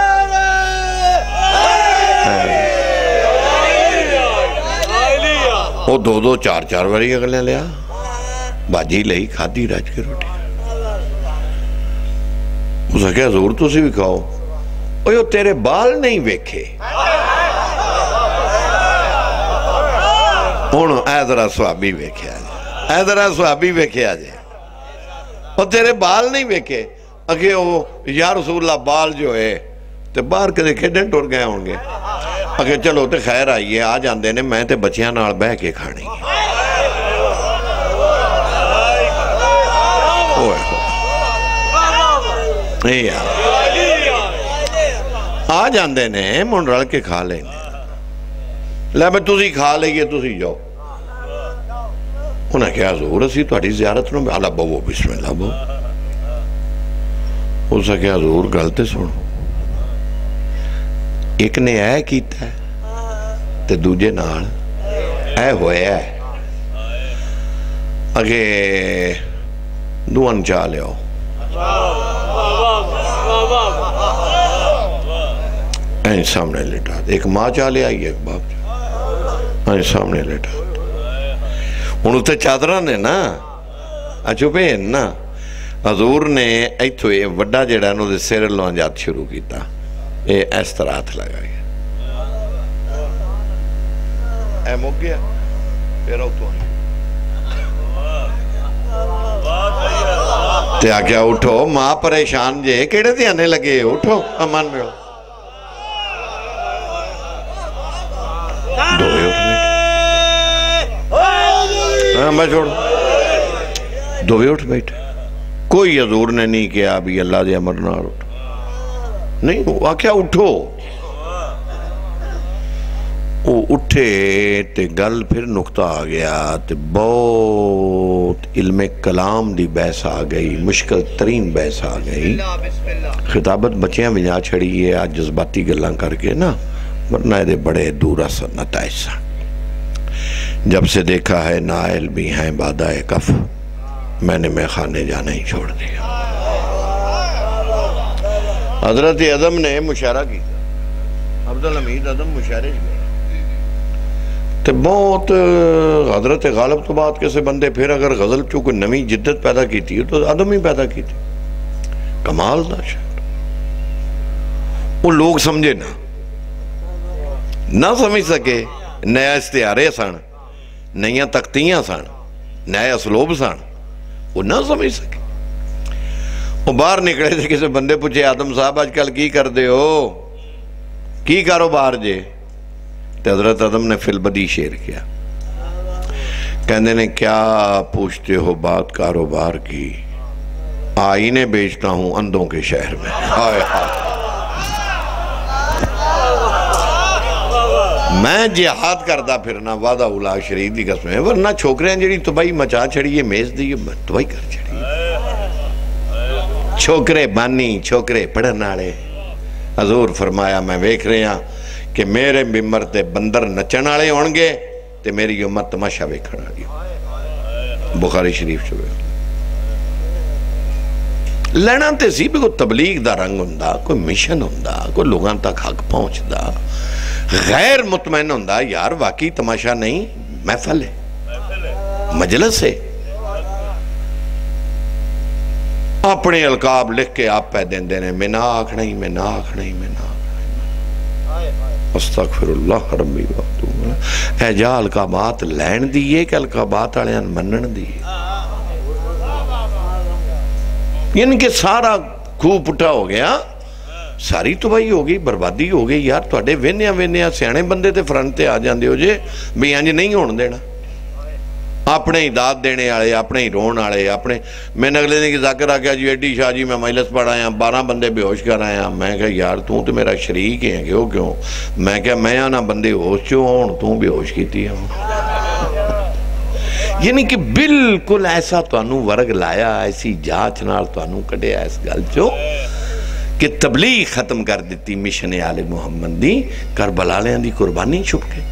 وہ دو دو چار چار واری اگلے لیا باجی لئی کھادی راج کے روٹی اسے کہا حضور تو سی بھی کھاؤ اوہ تیرے بال نہیں ویکھے ہونو اے ذرا صحابی ویکھے آجے اے ذرا صحابی ویکھے آجے اور تیرے بال نہیں ویکھے اگے وہ یا رسول اللہ بال جو ہے تو باہر کدے کھیڈن ٹور گئے ہوں گے اگے چلو تے خیر آئیے آ جاندے نے میں تے بچیاں نال بہ کے کھانی آ جاندے نے من رل کے کھا لیں گے لے میں تُسی کھا لئیے تُسی جاؤ انہیں کہا حضور اسی تو ہٹی زیارت نو میں اللہ بہو بسم اللہ بہو اسے کہا حضور گلتے سنو ایک نے اے کیتا ہے تے دوجے نال اے ہوئے ہے اگے دوان چاہ لے ہو این سامنے لٹا دے ایک ماں چاہ لے آئی ایک باپ چاہ این سامنے لٹا دے انہوں تے چادران نے نا اچھو پہن نا حضور نے ایتھو یہ وڈا جڑا انہوں دے سیر لوان جات شروع کیتا یہ اس طرح ہاتھ لگا گیا اے مک گیا پھر تو تے آگیا اٹھو ماں پریشان جے کیڑے تھی آنے لگے اٹھو امان میں ہو دوئے اٹھنے میں چھوڑ دوئے اٹھ بیٹھے کوئی حضور نے نہیں کیا ابھی اللہ دے امر نہ اٹھو نہیں وہ کیا اٹھو وہ اٹھے تے گل پھر نقطہ آ گیا تے بہت علم کلام دی بحث آ گئی مشکل ترین بحث آ گئی خطابت بچیاں بجا چھڑی ہے آج جذباتی گلان کر کے نا ورنہ دے بڑے دور اثر نتائج سا جب سے دیکھا ہے نائل بھی ہیں بادہ کف میں نے میں خانے جانا ہی چھوڑ دیا حضرت عدم نے مشارہ کی عبدالحمید عدم مشارے گئے تو بہت حضرت غالب تو بات کیسے بندے پھر اگر غزل چونکہ نمی جدت پیدا کی تھی تو عدم ہی پیدا کی تھی کمال دا شہر وہ لوگ سمجھے نہ سمجھ سکے نیا استعارے سن نیا تختیاں سن نیا اسلوب سن وہ نہ سمجھ سکے وہ باہر نکلے تھے کسی بندے پوچھے آدم صاحب آج کل کی کر دے ہو کی کرو باہر جے تو حضرت آدم نے فی البدی شیر کیا کہندے نے کیا پوچھتے ہو بات کاروبار کی آئینے بیچتا ہوں اندوں کے شہر میں میں جہاد کرتا پھرنا وعدہ اولا شریف دی قسمیں ورنہ چھوکرے ہیں جڑی تبائی مچا چھڑی یہ میز دی تبائی کر چھڑی چھوکرے بانی چھوکرے پڑھن آڑے حضور فرمایا میں ویکھ رہے ہیں کہ میرے ممبر تے بندر نچن آڑے ہونگے تے میری امت تماشا ویکھن آڑی بخاری شریف چھوئے لینا تے سی بھی کوئی تبلیغ دا رنگ ہوندہ کوئی مشن ہوندہ کوئی لوگاں تک حق پہنچ دا غیر مطمئن ہوندہ یار واقعی تماشا نہیں محفل ہے مجلس ہے اپنے القاب لکھ کے آپ پہ دین دینے میں نہ آکھنا ہی میں نہ آکھنا ہی میں نہ آکھنا ہی استغفر اللہ ربی واتوب اے جا القابات لین دیئے کہ القابات آلیاں منن دیئے یعنی کہ سارا کھو پٹا ہو گیا ساری تباہی ہو گئی بربادی ہو گئی یار تواڈے وینیا سیانے بندے تے فرنٹ تے آ جاندے ہو جے بھی انج نہیں ہون دینا اپنے ہی داد دینے آلے اپنے ہی رون آلے اپنے میں نے اگلے دن کی ذاکر آگیا جی ایڈی شاہ جی میں مجلس پڑھ آیا 12 بندے بے ہوش کر آیا میں کہا یار تو میرا شریک ہیں کیوں میں کہا میں آنا بندے ہوش چو ہوں تو بے ہوش کیتی ہوں یعنی کہ بالکل ایسا توانو ورگ لایا ایسی جاچ نال توانو کڑے اس گل چو کہ تبلیغ ختم کر دیتی مشن آل محمد دی کربلا لیاں دی قربانی چھپ کے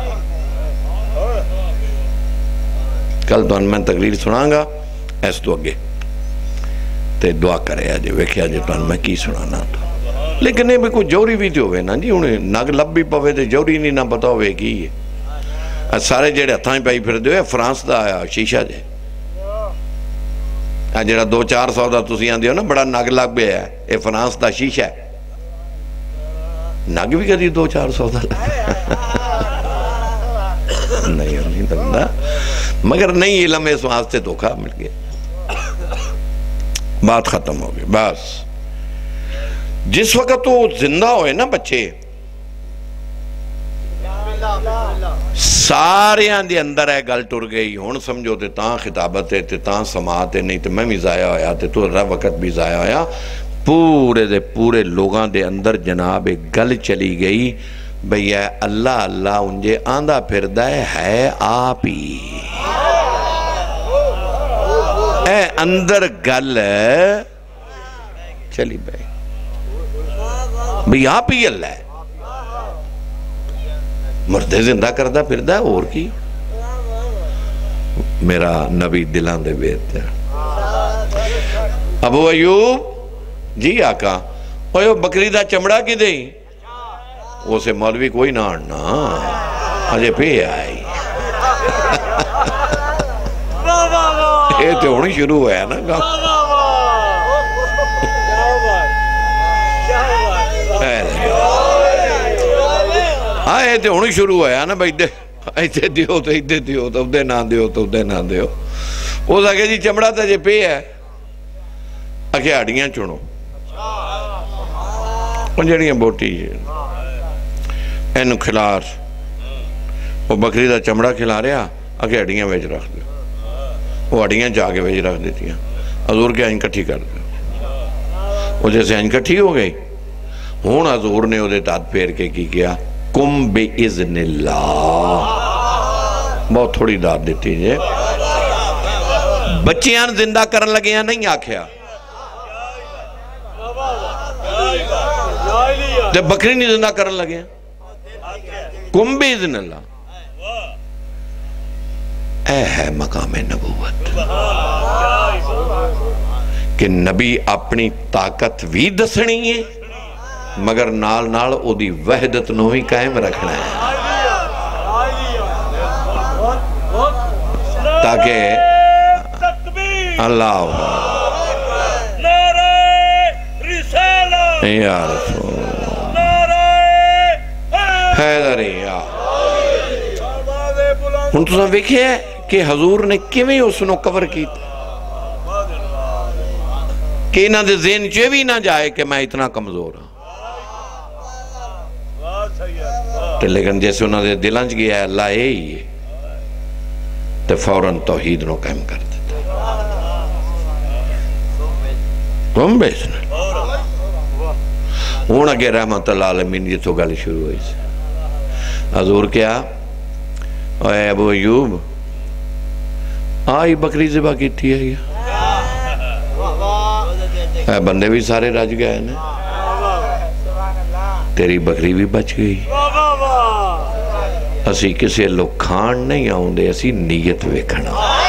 کل تو میں تقریر سناں گا ایس تو اگے تے دعا کرے آجے ویکھے آجے تو میں کی سنانا تو لیکن یہ بھی کوئی جوری بھی تو ہوئے نا جی انہیں نگ لب بھی پوے تے جوری نہیں نہ پتا ہوئے کی ہے سارے جڑے ہتھاں پائی پھر دے فرانس دا آیا شیشہ جے جڑا 200-400 دا تسی آن دیو نا بڑا نگ لگ بے ہے یہ فرانس دا شیشہ ہے نگ بھی کدی 200-400 دا نہیں دندہ مگر نہیں علم اس واسطے دھوکا مل گیا بات ختم ہو گئی بس جس وقت وہ زندہ ہوئے نا بچے سارے آندے اندر ہے گل ٹر گئی ہون سمجھو تے تاں خطابت ہے تے تاں سماعت ہے نہیں تے میں بھی ضائع ہویا تے تو رہ وقت بھی ضائع ہویا پورے دے پورے لوگاں دے اندر جناب ایک گل چلی گئی بھئی اے اللہ اللہ انجے آندھا پھر دائے ہے آپ ہی اے اندر گل چلی بھئی آپ ہی اللہ ہے مردے زندہ کردہ پھر دائے اور کی میرا نبی دلان دے بیت ابو ایوب جی آقا اوہ بکری دا چمڑا کی دیں وہ سے مولوی کوئی نہ آڑنا آجے پہ آئی یہ تو ہونی شروع ہوا ہے نا ہاں یہ تو ہونی شروع ہوا ہے نا بھائی ایتے دیو تو ایتے دیو تو دے نہ دیو تو دے نہ دیو وہ ساکے جی چمڑا تا جے پہ ہے اکھے آڑیاں چنو انجڑیاں بوٹی اینو کھلار وہ بکری دا چمڑا کھلا رہا اکھے اڑیاں ویج رکھ دے وہ اڑیاں جا کے ویج رکھ دیتی ہیں حضور کے آئین کٹھی کر دے وہ جیسے آئین کٹھی ہو گئی ہون حضور نے ادھے داد پھیر کے کی کیا کم بے اذن اللہ بہت تھوڑی داد دیتی ہے بچیاں زندہ کرن لگے ہیں نہیں آکھیا جب بکری نہیں زندہ کرن لگے ہیں کم بے اذن اللہ اے ہے مقام نبوت کہ نبی اپنی طاقت بھی دسنی ہے مگر نال نال او دی وحدت نو ہی قائم رکھنا ہے تاکہ اللہ یا رسول حیدریہ ہن تو ویکھے کہ حضور نے کیویں اس نو کور کیتا کہ انہاں دے ذہن چ بھی نہ جائے کہ میں اتنا کمزور ہوں لیکن جیسے انہوں نے دلانچ گیا ہے اللہ اے ہی ہے تو فوراں توحید نو قائم کر دیتا کم بیسن ہون اگے رحمت اللہ عالمین یہ تو گالی شروع ہوئی سے حضور کیا اے ابو ایوب آئی بکری ذبح کی تھی ہے اے بندے بھی سارے رج گئے نا تیری بکری بھی بچ گئی اسی کسی لوگ کھان نہیں آؤں دے اسی نیت ویکھنا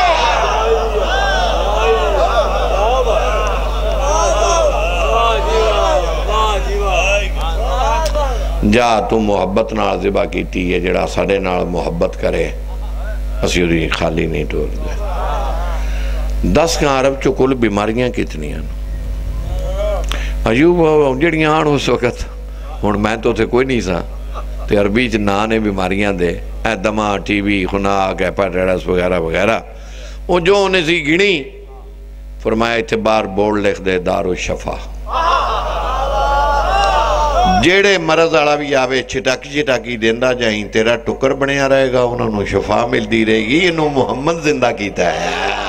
جا تو محبت نال ذبح کیتی ہے جڑا ساڑے نال محبت کرے اسی ہوئی خالی نہیں ٹور دے 10 کا عرب چو کل بیماریاں کتنی ہیں ایوب جڑیاں آن اس وقت ہون میں تو تھے کوئی نہیں سا تے عربی چ نا نے بیماریاں دے اے دما ٹی وی خناق ہیپاٹائٹس وغیرہ وغیرہ وہ جو انہیں سی گنی فرمایا اتھے بار بورڈ لکھ دے دار الشفا جیڑے مرض آڑا بھی آوے چھٹاکی دیندہ جائیں تیرا ٹکر بنیا رہے گا انہوں نے شفا مل دی رہے گی انہوں محمد زندہ کیتا ہے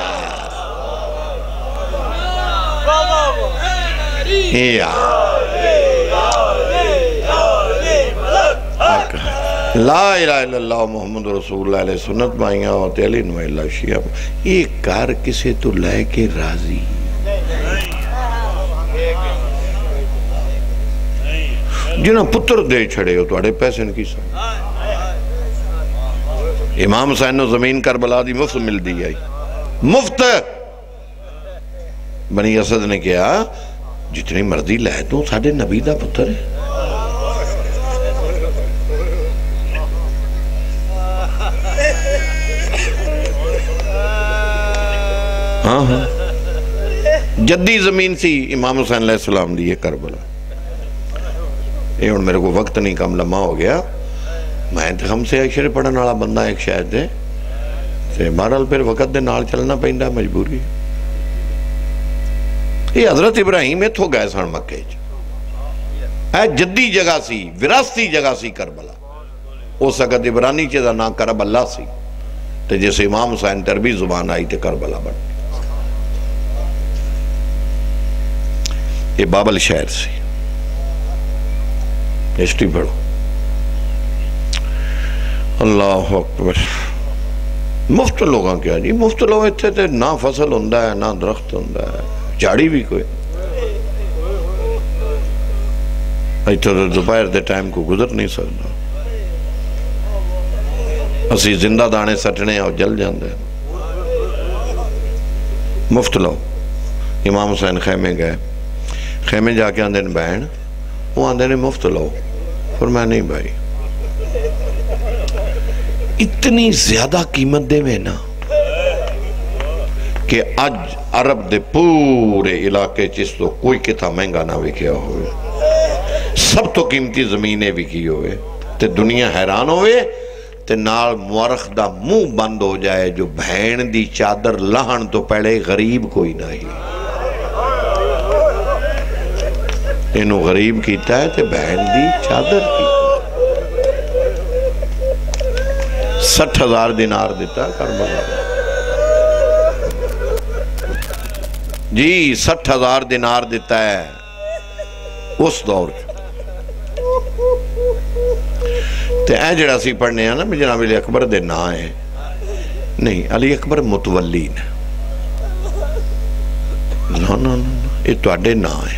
لا الہ الا اللہ محمد رسول اللہ علیہ سنت مائیاں ہوتے علی نوہ اللہ شیعہ ایک کار کسے تو لائے کے راضی جنہاں پتر دے چھڑے ہو تو اڑے پیسے ان کی سن امام حسین نے زمین کربلا دی مفت مل دی آئی مفت بنی اسد نے کیا جتنی مرضی لائے تو ساڑھے نبی دا پتر ہے ہاں جدی زمین سی امام حسین علیہ السلام دی یہ کربلا یہ ان میرے کو وقت نہیں کم لمحہ ہو گیا میں ہم سے عشر پڑھن والا بندہ ایک شاید ہے تے بہرحال پھر وقت دے نال چلنا پیندا مجبوری یہ حضرت ابراہیم اتھو گئے سن مکے اے جدی جگہ سی وراثتی جگہ سی کربلا اس وقت عبرانی چیزا نا کربلا سی تے جیسے امام حسین تربی زبان آئی تے کربلا بن یہ بابل شہر سی ہسٹری پڑھو اللہ اکبر مفت لوگاں کیا جی مفت لوگ اتھے تھے نہ فصل ہوندہ ہے نہ درخت ہوندہ ہے جاڑی بھی کوئی اتھے تو دوپہر دے ٹائم کو گزر نہیں سکتا اسی زندہ دانے سٹنے اور جل جاندے مفت لوگ امام حسین خیمے گئے خیمے جا کے آندے بہن وہ آندے نے مفت لو فرمایا نہیں بھائی اتنی زیادہ قیمت دے میں نا کہ آج عرب دے پورے علاقے چیز تو کوئی کتا مہنگا نہ وکیا ہوئے سب تو قیمتی زمینیں وکی ہوئے تے دنیا حیران ہوئے تے نال مورخ دا منہ بند ہو جائے جو بہن دی چادر لہن تو پہلے غریب کوئی نہیں انہوں غریب کیتا ہے تے بہن دی چادر کی 60,000 دینار دیتا کربلا جی 60,000 دینار دیتا ہے اس دور تے اے جڑا سی پڑھنے ہیں نا جناب علی اکبر دے نا ہے نہیں علی اکبر متولی نا یہ تو اڈے نا ہے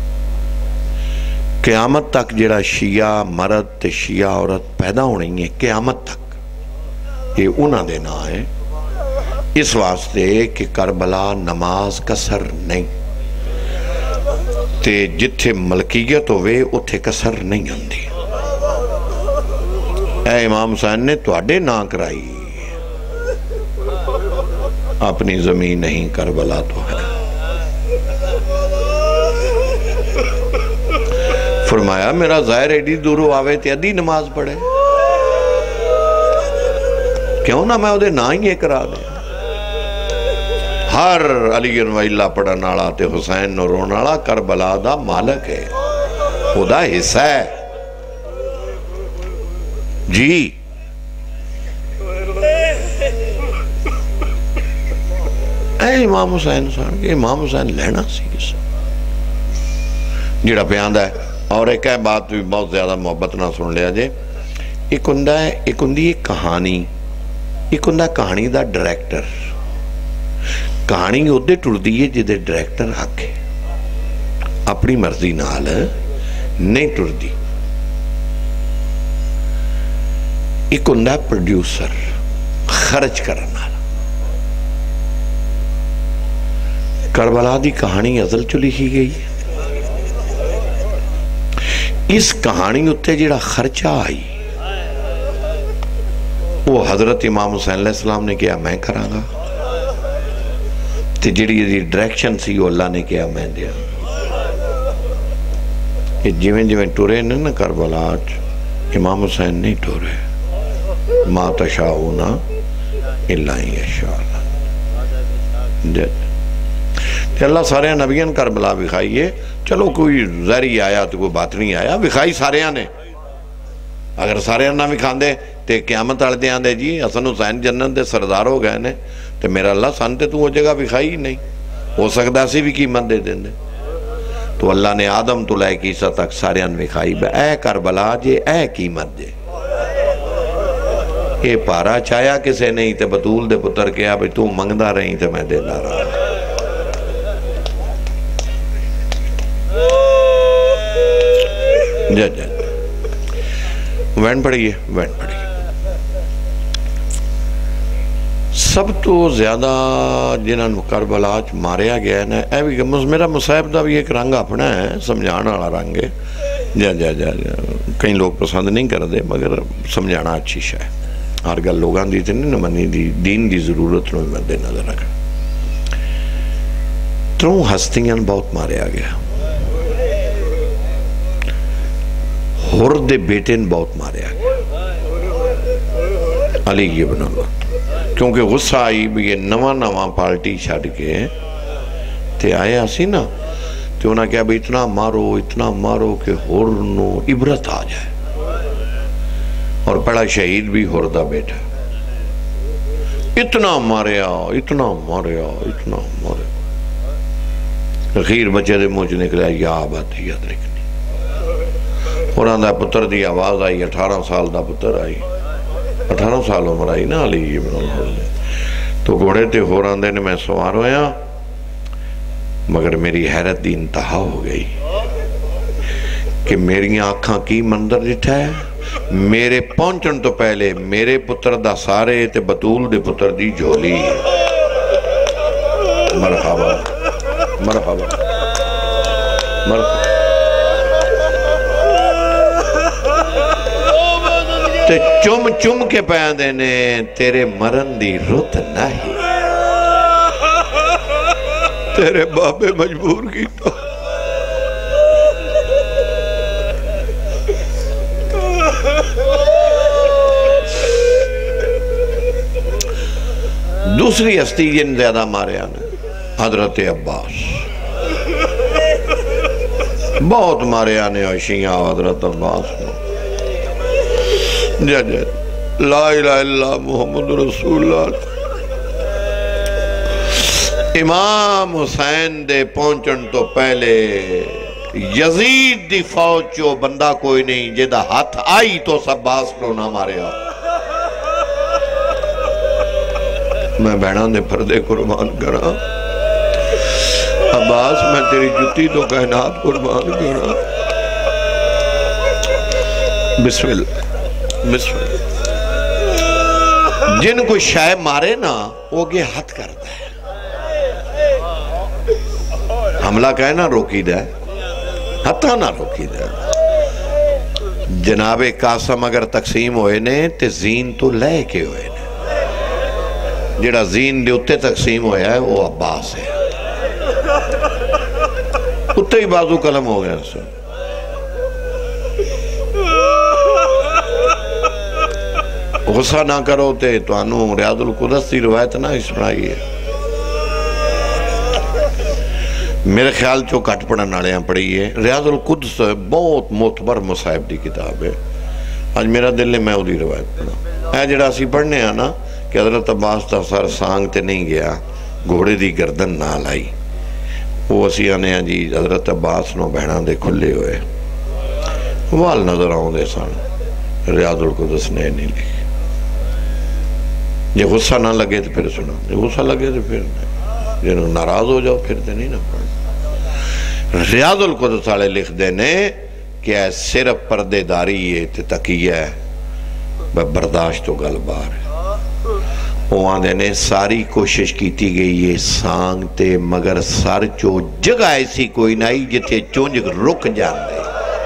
قیامت تک جڑا شیعہ مرد تے شیعہ عورت پیدا ہونی ہے قیامت تک یہ انہاں دے نا ہے اس واسطے کہ کربلا نماز کسر نہیں تے جتھے ملکیت ہوئے اتھے کسر نہیں ہوندی اے امام حسین نے تواڈے نا کرائی اپنی زمین نہیں کربلا تو ہے فرمایا میرا ظاہر ایڈی دورو آوے تے ادھی نماز پڑھے کیوں نہ میں ادھے نہ ہی یہ کرا دے ہر علی و اللہ پڑھا نالا تے حسین نو رونالا کربلا دا مالک ہے خدا حصہ ہے جی اے امام حسین سان کہ امام حسین لینا سی کسا جڑا پیاندہ ہے اور ایک ہے بات بھی بہت زیادہ محبت نہ سن لیا جے ایک ہندی ایک کہانی ایک ہندہ کہانی دا ڈائریکٹر کہانی ادھے ٹر دیئے جدے ڈائریکٹر حق ہے اپنی مرضی نال نہیں ٹر دی ایک ہندہ پروڈیوسر خرچ کرنا کربلا دی کہانی ازل چلی ہی گئی اس کہانی اتے جڑا خرچہ آئی وہ حضرت امام حسین علیہ السلام نے کیا میں کرانگا تے جڑی ڈائریکشن سی وہ اللہ نے کیا میں دیا یہ جویں ٹورے نے نا کربلا امام حسین نہیں ٹورے ما تشاؤون الا ان یشاء اللہ. اللہ سارے نبیان کربلا بکھائیے. چلو کوئی ظاہری آیا تو کوئی بات نہیں آیا, بکھائی سارے نے. اگر سارے نہ بکھان دے تے قیامت آڑ دے آن دے جی حسن حسین جنت دے سردار ہو گئے نے تے میرا اللہ سان تے تو وہ جگہ بکھائی ہی نہیں. ہو سکتا سی بھی قیمت دے دیں دے. تو اللہ نے آدم تو لائے کی عیسیٰ تک سارے ان بکھائی بے اے کربلا جے اے قیمت جے. اے پارا چایا کسے نہیں تے بطول دے پتر کیا بھئی تو منگدہ رہی تے میں دینا رہا. جا جا وین پڑھئیے وین پڑھئیے. سب تو زیادہ جنہاں کربلا چ ماریا گیا ہے نا, اے بھی میرا مصائب دا بھی ایک رنگ اپنا ہے, سمجھانا والا رنگ ہے. جا جا جا کئی لوگ پسند نہیں کر دے مگر سمجھانا اچھی شے ہے. ہر گل لوگاں دی تے نہیں نہ منی دی, دین دی ضرورت نو مد نظر رکھ. تروں ہستیاں بہت ماریا گیا. ہور دے بیٹے بہت ماریا گیا. علی ابن اللہ کیونکہ غصہ آئی بھی یہ نواں پارٹی چھڑ کے تے آیا سی نا, تو انہاں کہا بھی اتنا مارو کہ ہور نو عبرت آ جائے. اور پڑا شہید بھی ہور دا بیٹا. اتنا ماریا. اخیر بچے دے موچ نکلیا یا آباد یدرکنی. اور آندہ پتر دی آواز آئی, 18 سال دا پتر آئی, 18 سال عمر آئی نا علی ابن اللہ. تو گھوڑے تے ہو راندے نے میں سوار ہویا, مگر میری حیرت دی انتہا ہو گئی کہ میری آنکھاں کی منظر جٹھا ہے. میرے پہنچن تو پہلے میرے پتر دا سارے تے بطول دے پتر دی جھولی. مرحبا مرحبا مرحبا. تے چم کے پیان دینے تیرے مرن دی رت نہیں, تیرے بابے مجبور کی تو. دوسری ہستی جن زیادہ مارے آنے حضرت عباس. بہت مارے آنے شیعہ حضرت عباس کو. جا جا لا الہ الا محمد رسول اللہ. امام حسین دے پہنچن تو پہلے یزید دی فوج چو بندہ کوئی نہیں جیدہ ہاتھ آئی تو سب باس کو نہ مارے آ. میں بہنان دے پردے قربان کرا, عباس میں تیری جتی تو کائنات قربان کرا. بسم اللہ بسم اللہ. جن کو شائع مارے نا وہ گے ہاتھ کرتا ہے. حملہ کہے نا روکی دے, ہتھا نہ روکی دے. جناب قاسم اگر تقسیم ہوئے نے تے زین تو لے کے ہوئے نے. جڑا زین دے اتے تقسیم ہویا ہے وہ عباس ہے. اتے ہی بازو قلم ہو گیا سن. غصہ نہ کرو تے تو انو ریاض القدس دی روایت نہ سنائی ہے. میرے خیال چو کٹ پڑھن ناڑیاں پڑھی ہے. ریاض القدس بہت معتبر مصائب دی کتاب ہے. آج میرا دل نے میں دی روایت پڑھا. اے جڑا سی پڑھنے آنا کہ حضرت عباس تا سر سانگ تے نہیں گیا, گھوڑے دی گردن نہ لائی. وہ اسی آنے ہیں جی حضرت عباس نو بہنان دے کھلے ہوئے وال نظر آؤں دے سان. ریاض القدس نے نہیں لکھی. یہ غصہ نہ لگے تو پھر سنا, یہ غصہ لگے تو پھر نہیں. جنہوں ناراض ہو جاؤ پھر تے نہیں نہ پڑھ. ریاض القدس والے لکھ دینے کہ اے صرف پردے داری ہے تے تقیہ ہے برداشت و گلبار ہے. وہاں دینے ساری کوشش کیتی گئی ہے سانگ تے مگر سر چو جگہ ایسی کوئی نہیں جتے چونجک رک جان دے.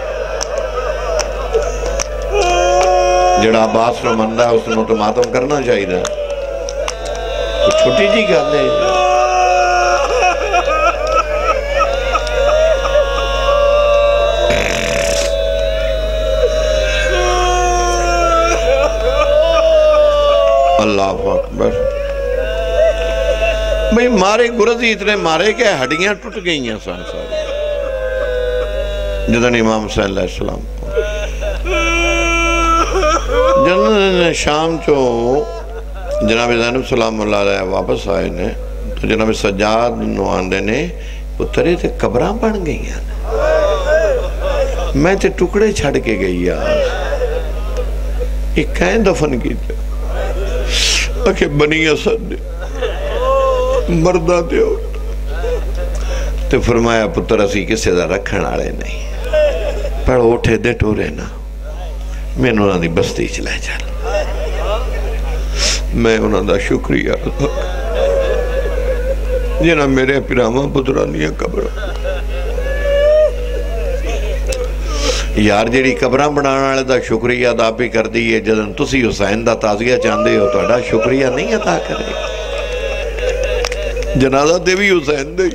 جڑا عباس رو مندہ ہے اس نے تو ماتم کرنا چاہیے تھا. چھوٹی جی گل ہے. اللہ اکبر. بھئی مارے گرزی اتنے مارے کہ ہڈیاں ٹوٹ گئی ہیں سن سارے جدن امام حسین علیہ السلام جدن شام چو جناب زینب سلام اللہ علیہ واپس آئے نے تو جناب سجاد نواندے نے پترے تے قبراں بن گئی ہیں میں تے ٹکڑے چھڑ کے گئی یار ایک کہیں دفن کی تے اکھے بنی اسد مردہ تے ہو تے فرمایا پتر اسی کسے دا رکھن آلے نہیں پر اٹھے دے ٹورے نا میں انہوں نے بستی چلے چل میں انہوں دا شکریہ جنہ میرے پیرامہ پترانیاں قبرہ یار جیڑی قبرہ بنانا والے دا شکریہ ادا بھی کر دیئے جدن تسی حسین دا تازیہ چاندے ہو تو اڈا شکریہ نہیں عطا کرے جنازہ دے بھی حسین دے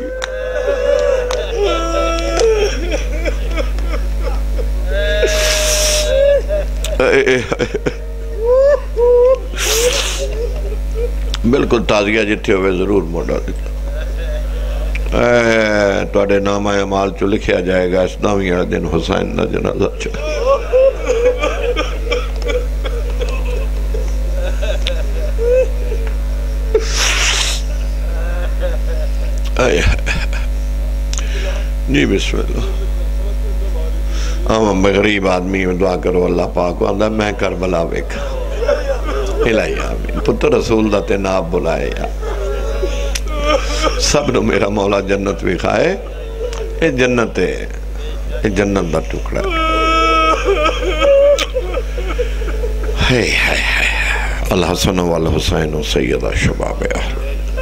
بلکل تازیہ جتھے ہوئے ضرور موڑا دیتا تو اڈے نامہ اعمال چو لکھیا جائے گا اس نامی اڑا دن حسین نا جنازہ چاہے جی بسم اللہ میں غریب آدمی میں دعا کرو اللہ پاک واندہ میں کربلا بیکھا الہی آمین پتر رسول دا تناب بلائے یا سب نو میرا مولا جنت بھی کھائے اے جنت ہے اے جنت دا ٹکڑا ہے الحسن والحسین سیدہ شباب اہل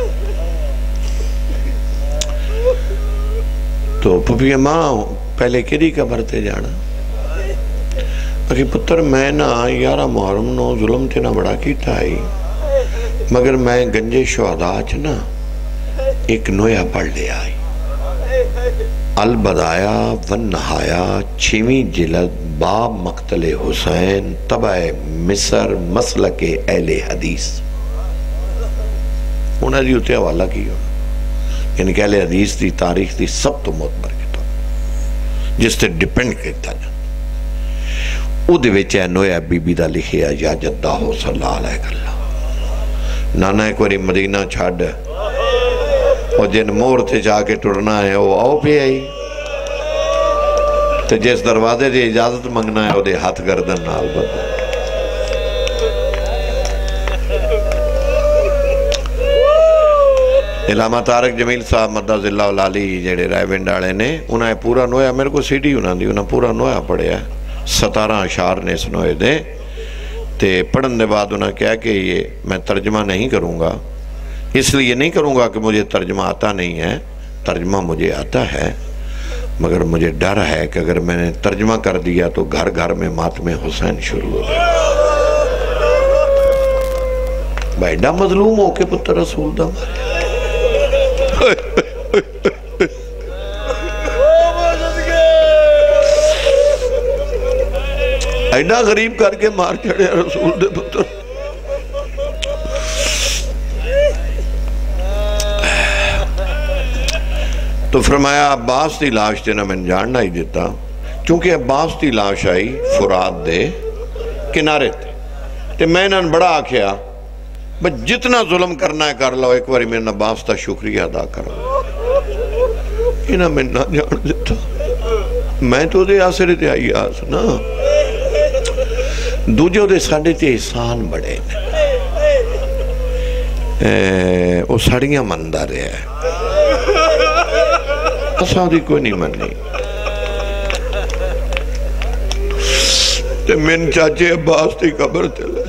تو پپی ماں پہلے کدی قبر تے جانا اکی پتر میں نا 11 محرم نو ظلم تے نا بڑا کیتا آئی مگر میں گنجے شہداء چنا ایک نویا پڑھ لے آئی البدایا ونہایا 6ویں جلد باب مقتل حسین تبع مصر مسلک اہل حدیث انہاں دی ہوتے حوالہ کی ہونا یعنی کہ اہل حدیث دی تاریخ دی سب تو معتبر کتاب جس تے ڈیپینڈ کرتا جاتا او دے ویچے نویا بی بی دا لکھیا یا جدہ ہو صلی اللہ علیہ وسلم نانا ایک واری مدینہ چھاڑ اور جن مور تھے جا کے ٹرنا ہے وہ آؤ پہ آئی تو جس دروازے دے اجازت منگنا ہے وہ دے ہاتھ گردن نال بند علامہ طارق جمیل صاحب مدد اللہ علی جیڑے رائے ونڈاڑے نے انہیں پورا نویا میرے کو سی ڈی انہوں دی انہیں پورا نویا پڑھے ہے 17 اشعار نے اس نوئے دے تے پڑھن دے بعد انہیں کہا کہ یہ میں ترجمہ نہیں کروں گا اس لیے نہیں کروں گا کہ مجھے ترجمہ آتا نہیں ہے ترجمہ مجھے آتا ہے مگر مجھے ڈر ہے کہ اگر میں نے ترجمہ کر دیا تو گھر گھر میں ماتم حسین شروع ہو گیا بھائی ڈا مظلوم ہو کے پتر رسول دا مارے ایڈا غریب کر کے مار چڑھے رسول دے پتر تو فرمایا عباس دی لاش دینا میں جاننا ہی دیتا چونکہ عباس دی لاش آئی فرات دے کنارے تھے تے میں انہاں بڑا آکھیا بس جتنا ظلم کرنا ہے کر لو ایک باری میں عباس تا شکریہ ادا کرو انہاں میں نہ جان دیتا میں تو دے آسرے تے آئی آس نا دوجہ دے ساڑھے تے احسان بڑے وہ ساڑھیاں مندہ رہے ہیں اساں دی کوئی نہیں مننی تے من چاچے عباس دی قبر تے لے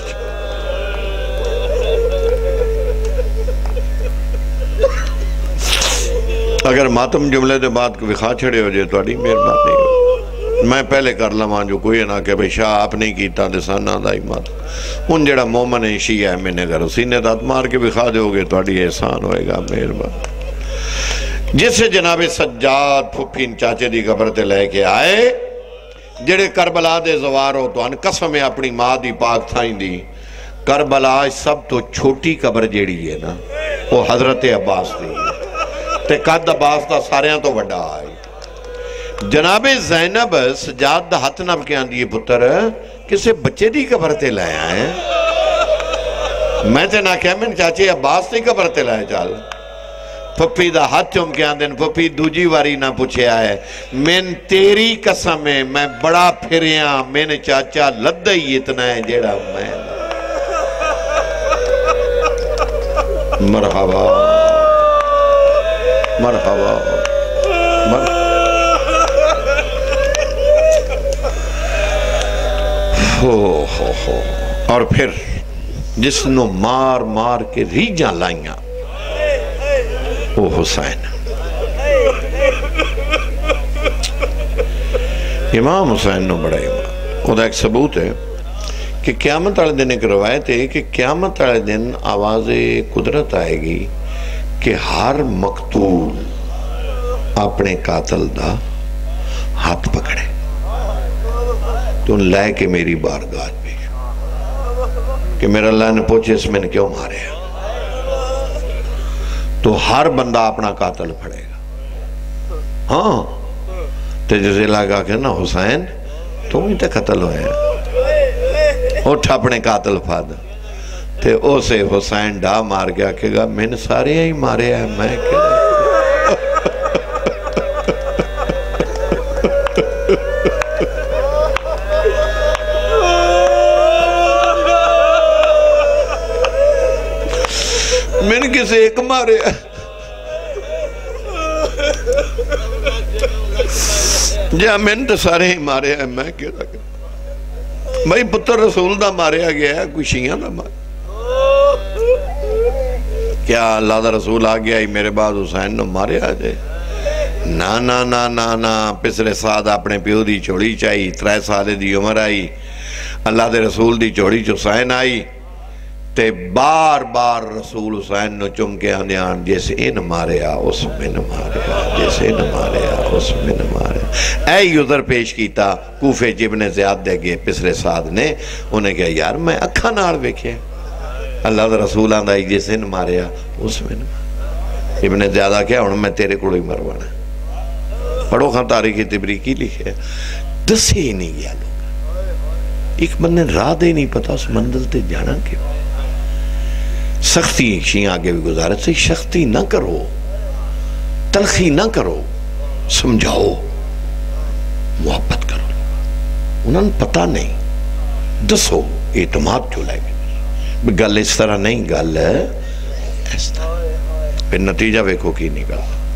اگر ماتم جملے دے بعد وکھا چھڑے ہو جائے تو اڈی مہربان نہیں ہو میں پہلے کر لواں جو کوئی نہ کہ بھئی شاہ آپ نہیں کیتا دے سانا دائی مات ان جڑا مومن شیعہ ہے میں نے گھر سینے دات مار کے وکھا دے ہوگے تو اڈی احسان ہوئے گا مہربان جس سے جناب سجاد پھپین چاچے دی قبر تے لے کے آئے جڑے کربلا دے زوار ہو تو ان قسم اپنی ماں دی پاک تھائیں دی کربلا سب تو چھوٹی قبر جیڑی ہے نا وہ حضرت عباس دی تے قد عباس دا ساریاں تو بڑا آئی جناب زینب سجاد دا ہاتھ نب کے آن دیئے پتر کسے بچے دی قبر تے لائے آئے میں تے نہ کہہ میں چاچے عباس دی قبر تے لائے چال پپی دا ہاتھ چم کے آن دین پپی دوجی واری نہ پوچھے آئے من تیری قسم ہے میں بڑا پھریاں میں نے چاچا لدہ ہی اتنا ہے جیڑا میں مرحبا مرحبا ہو اور پھر جس نو مار مار کے ریجاں لائیاں وہ حسین امام حسین نو بڑا امام خدا ایک ثبوت ہے کہ قیامت والے دن ایک روایت ہے کہ قیامت والے دن آواز قدرت آئے گی کہ ہر مقتول اپنے قاتل دا ہاتھ پکڑے تو ان لائے کہ میری بارگاہ پیش کہ میرا اللہ نے پوچھے اس میں نے کیوں مارے تو ہر بندہ اپنا قاتل پھڑے گا ہاں تو جسے لگا کہ نا حسین تم ہی تے قتل ہوئے ہیں اٹھ اپنے قاتل پھاد تے اسے حسین ڈا مار گیا کہ گا میں نے سارے ہی مارے ہیں میں کیا میں نے کسے ایک مارے جہاں میں نے تو سارے ہی مارے ہیں میں کیا رکھا بھائی پتر رسول دا مارے گیا ہے کوئی شیعہ دا مارے کیا اللہ دا رسول آ گیا ہی میرے بعد حسین نو مارے آ جائے نا نا نا نا نا پسر ساد اپنے پیو دی چوڑی چاہی 3 سالے دی عمر آئی اللہ دے رسول دی چوڑی حسین آئی تے بار بار رسول حسین نو چم کے آنیان جیسے ان ماریا اس میں نہ ماریا جیسے ان ماریا اس میں نہ ماریا اے یوزر پیش کیتا کوفے جبن زیاد دے گئے پسر ساد نے انہیں کہا یار میں اکھا نار بیکھے اللہ دا رسول آن دائی جیسے ان ماریا اس میں نہ ماریا ابن زیادہ کیا انہوں میں تیرے کوڑی مروانا پڑھو خان تاریخی تبریکی لکھے دسے ہی نہیں گیا لوگ ایک بندے راہ دے نہیں پتا اس منزل تے جانا کیوں سختی شیعہ آگے بھی گزارت سے سختی نہ کرو تلخی نہ کرو سمجھاؤ محبت کرو انہوں نے پتا نہیں دسو اعتماد جو لائے گے گل اس طرح نہیں گل اس طرح پھر نتیجہ ویکھو کی نکلا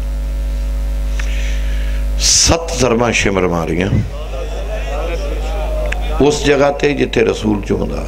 7 ضربہ شمر ماریاں اس جگہ تے جتے رسول چمدہ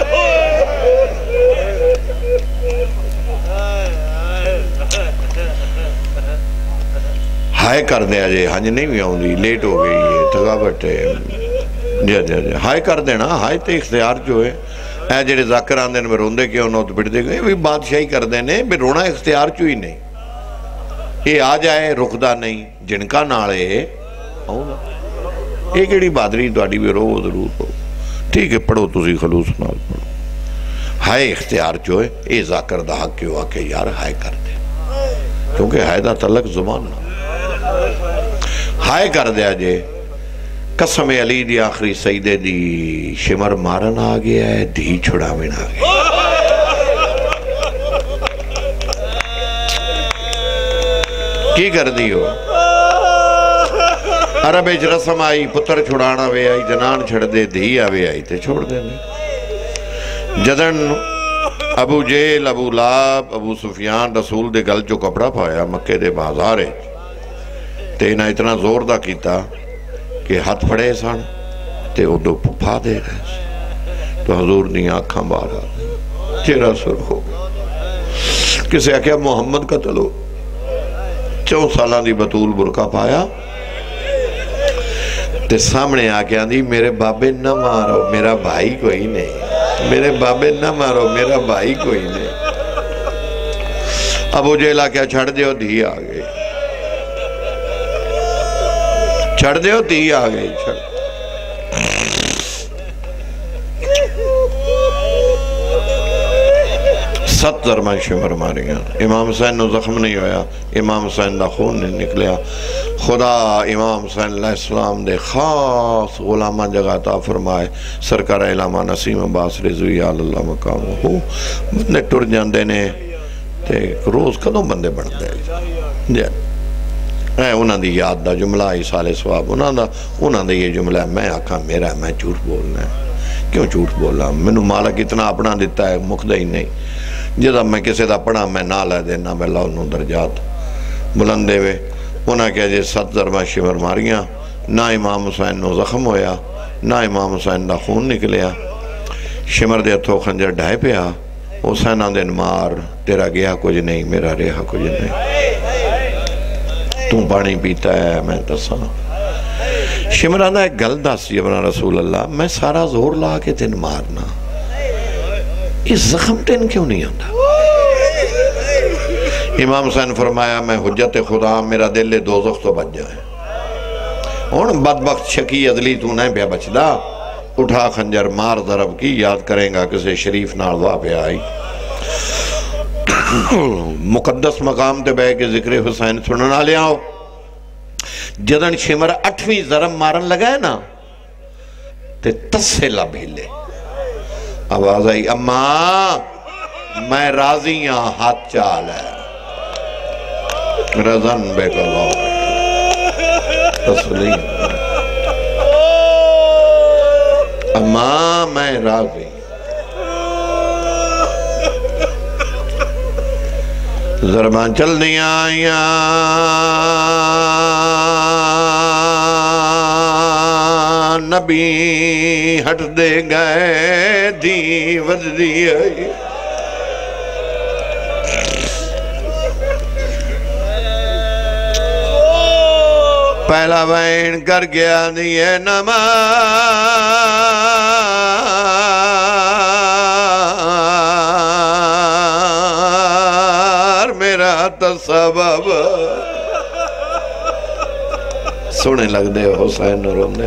ہائے کر دیا جے ہاں جی نہیں بھی آؤں دی لیٹ ہو گئی ہے تھکاوٹ ہے جی ہائے کر دینا ہائے تے اختیار جو ہے اے جڑے ذاکر آن دین میں روندے کیا انہوں تو بڑھ دے گئے بھی بادشاہی کر دینے بھی رونا اختیار چو ہی نہیں یہ آ جائے رکدہ نہیں جن کا نالے ایک ایڑی بادری دوڑی بھی رو ضرور ہو ٹھیک ہے پڑھو تسی خلوص نال پڑھو ہائے اختیار جو ہے اے ذاکر دا حق کیوں آکے یار ہائے کر دے کیونکہ ہائے دا تلق زبان نہ ہائے کر دیا جے قسم علی دی آخری سیدے دی شمر مارن آ گیا ہے دھی چھڑاوین آ گیا کی کر دیو عرب اچ رسم آئی پتر چھڑانا وے آئی جنان چھڑ دے دھی آوے آئی تے چھوڑ دے جدن ابو جیل ابو لاب ابو سفیان رسول دے گل جو کپڑا پایا مکے دے بازارے تے انہا اتنا زور دا کیتا کہ ہاتھ پھڑے سان تے ادو پھا دے رہے تو حضور نہیں آنکھاں بارا چہرہ سر ہو کسے آکیا محمد قتل ہو 4 سالہ دی بطول برکہ پایا تے سامنے آکیا دی میرے بابے نہ مارو میرا بھائی کوئی نہیں میرے بابے نہ مارو میرا بھائی کوئی نہیں ابو جیل آکیا چھڑ دیو دھی آگئی چھڑ دیو دھی آگئی چھڑ 7 ضرباں شمر ماریاں، امام حسین نو زخم نہیں ہویا، امام حسین دا خون نہیں نکلیا۔ خدا امام حسین علیہ السلام دے خاص غلامہ جگہ عطا فرمائے، سرکار علامہ نسیم عباس رضوی اللہ مقام ہو۔ بندے ٹر جاندے نے تے روز کدوں بندے بن دے اے انہاں دی یاد دا جملہ ایصال ثواب انہاں دا یہ جملہ ہے، میں آکھاں میرا میں جھوٹ بولنا ہے، کیوں جھوٹ بولا؟ مینوں مالک اتنا اپنا دیتا ہے مکدہ ہی نہیں، جدا میں کسی دا پڑھا میں نہ لے دینا، میں اللہ انہوں درجات بلند دے وے۔ انہاں کہا جے 7 ضرباں شمر ماریاں، نہ امام حسین نو زخم ہویا، نہ امام حسین دا خون نکلیا۔ شمر دے ہتھوں خنجر ڈھائے پیا، حسین آندن مار، تیرا گیا کچھ نہیں، میرا رہا کچھ نہیں، تو پانی پیتا ہے میں تساں۔ شمر آندہ ایک گل دس جبنا رسول اللہ، میں سارا زور لا کے تین مارنا، اس زخم تین کیوں نہیں آندہ؟ امام حسین فرمایا میں حجت خدا، میرا دل دوزخ تو بچ جائے، ان بدبخت شکی عدلی تو نہیں پہ بچدا، اٹھا خنجر مار ضرب کی، یاد کریں گا کسے شریف نارضا پہ آئی۔ مقدس مقام تے بے کے ذکر حسین سننا لے آؤ۔ جدن شمر 8ویں ضرب مارن لگا ہے نا تے تسے لبھیلے، آواز آئی اماں میں راضیاں ہاتھ چال ہے، رضن بے کا اللہ تسلیم، اماں میں راضی۔ ضرباں چلنی آئیاں نبی ہٹ دے گئے دی وزدی آئی، پہلا وین کر گیا دیئے نمار، میرا تصبب سنے لگ دے حسین روندے۔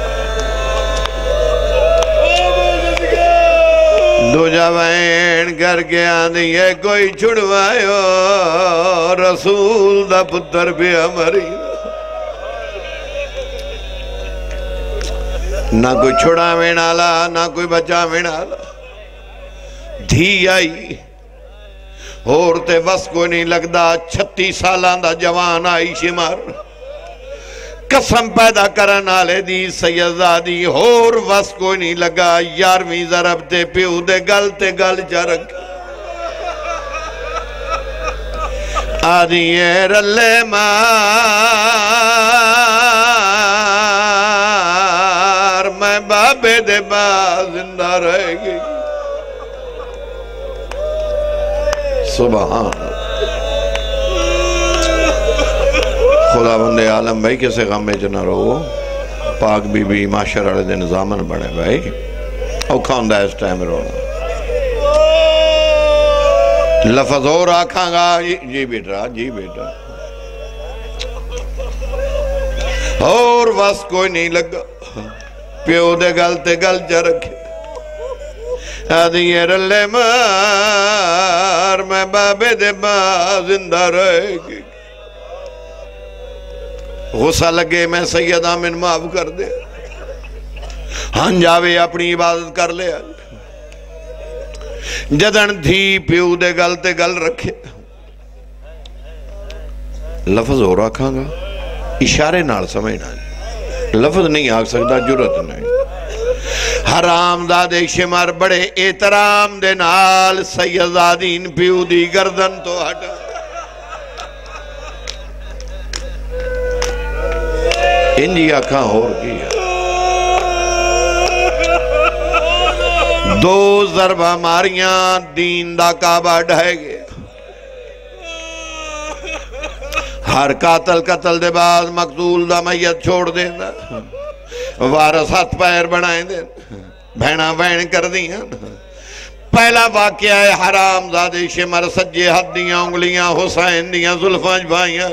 دو جوین کر کے آندھئے کوئی چھڑوائیو، رسول دا پتر بھی ہماری، نہ کوئی چھڑا وینالا نہ کوئی بچا وینالا، دھی آئی اور تے بس کوئی نہیں لگدا، 36 سالان دا جوان آئی شمار، قسم پیدا کرن آلے دی سیدزادی، اور بس کوئی نہیں لگا، 11ویں ضرب تے پیو دے گل چرک، آدھی رلے مار، میں بابے دے باز زندہ رہ گئی۔ سبحان خدا بندے عالم بھائی کسے غم میں جنہ رہو، پاک بی بی معاشر والے دن زامن بڑھے بھائی، اوکھا ہوندہ اس ٹائم رونا۔ لفظ اور آکھاں گا، جی بیٹا جی بیٹا، اور بس کوئی نہیں لگا، پیو دے گل تے گل جا رکھے، آدھی رلے مار، میں بابے دے باز زندہ رہ گئی۔ غصہ لگے میں سید آمن معاف کر دے، ہن جاوے اپنی عبادت کر لے، جدن دھی پیو دے گل تے گل رکھے، لفظ ہو رکھاں گا، اشارے نال سمجھنا، لفظ نہیں آگ سکتا، جرت نہیں۔ حرام دادے شمر بڑے احترام دے نال سیدزادین پیو دی گردن تو ہٹا، انجی آکھاں اور کیا، 2 ضربہ ماریاں دین دا کعبہ ڈھائے گئے، ہر قتل دے بعد مقتول دا میت چھوڑ دینا، وارث ہاتھ پیر بنائے دینا، بھینا بین کر دیا۔ پہلا واقعہ ہے حرام زادے شمر سجے ہاتھ دیاں انگلیاں حسین دیاں زلفاں بھائیاں،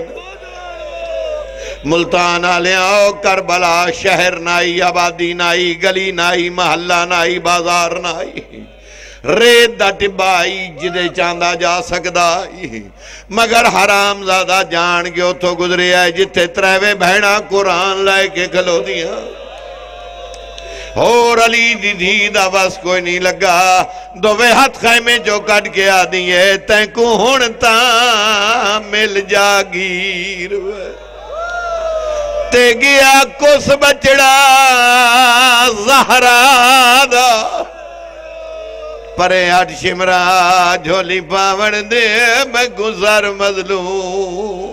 ملتان آلیاں کربلا شہر نائی، آبادی نائی، گلی نائی، محلہ نائی، بازار نائی، ریت دا ٹبائی جدے چاندہ جا سکدا مگر حرام زادہ جان کے اتھو گزرے آئے جتے تریوے بہنا قرآن لائے کے کھلو دیا اور علی دی دی دا بس کوئی نہیں لگا دوے ہاتھ خیمے جو کٹ کے آدھی ہے تین کو ہونتا مل جاگیر تے گیا کس بچڑا زہرا دا پرے ہٹ شمرا جھولی پاون دے میں گزر مظلوم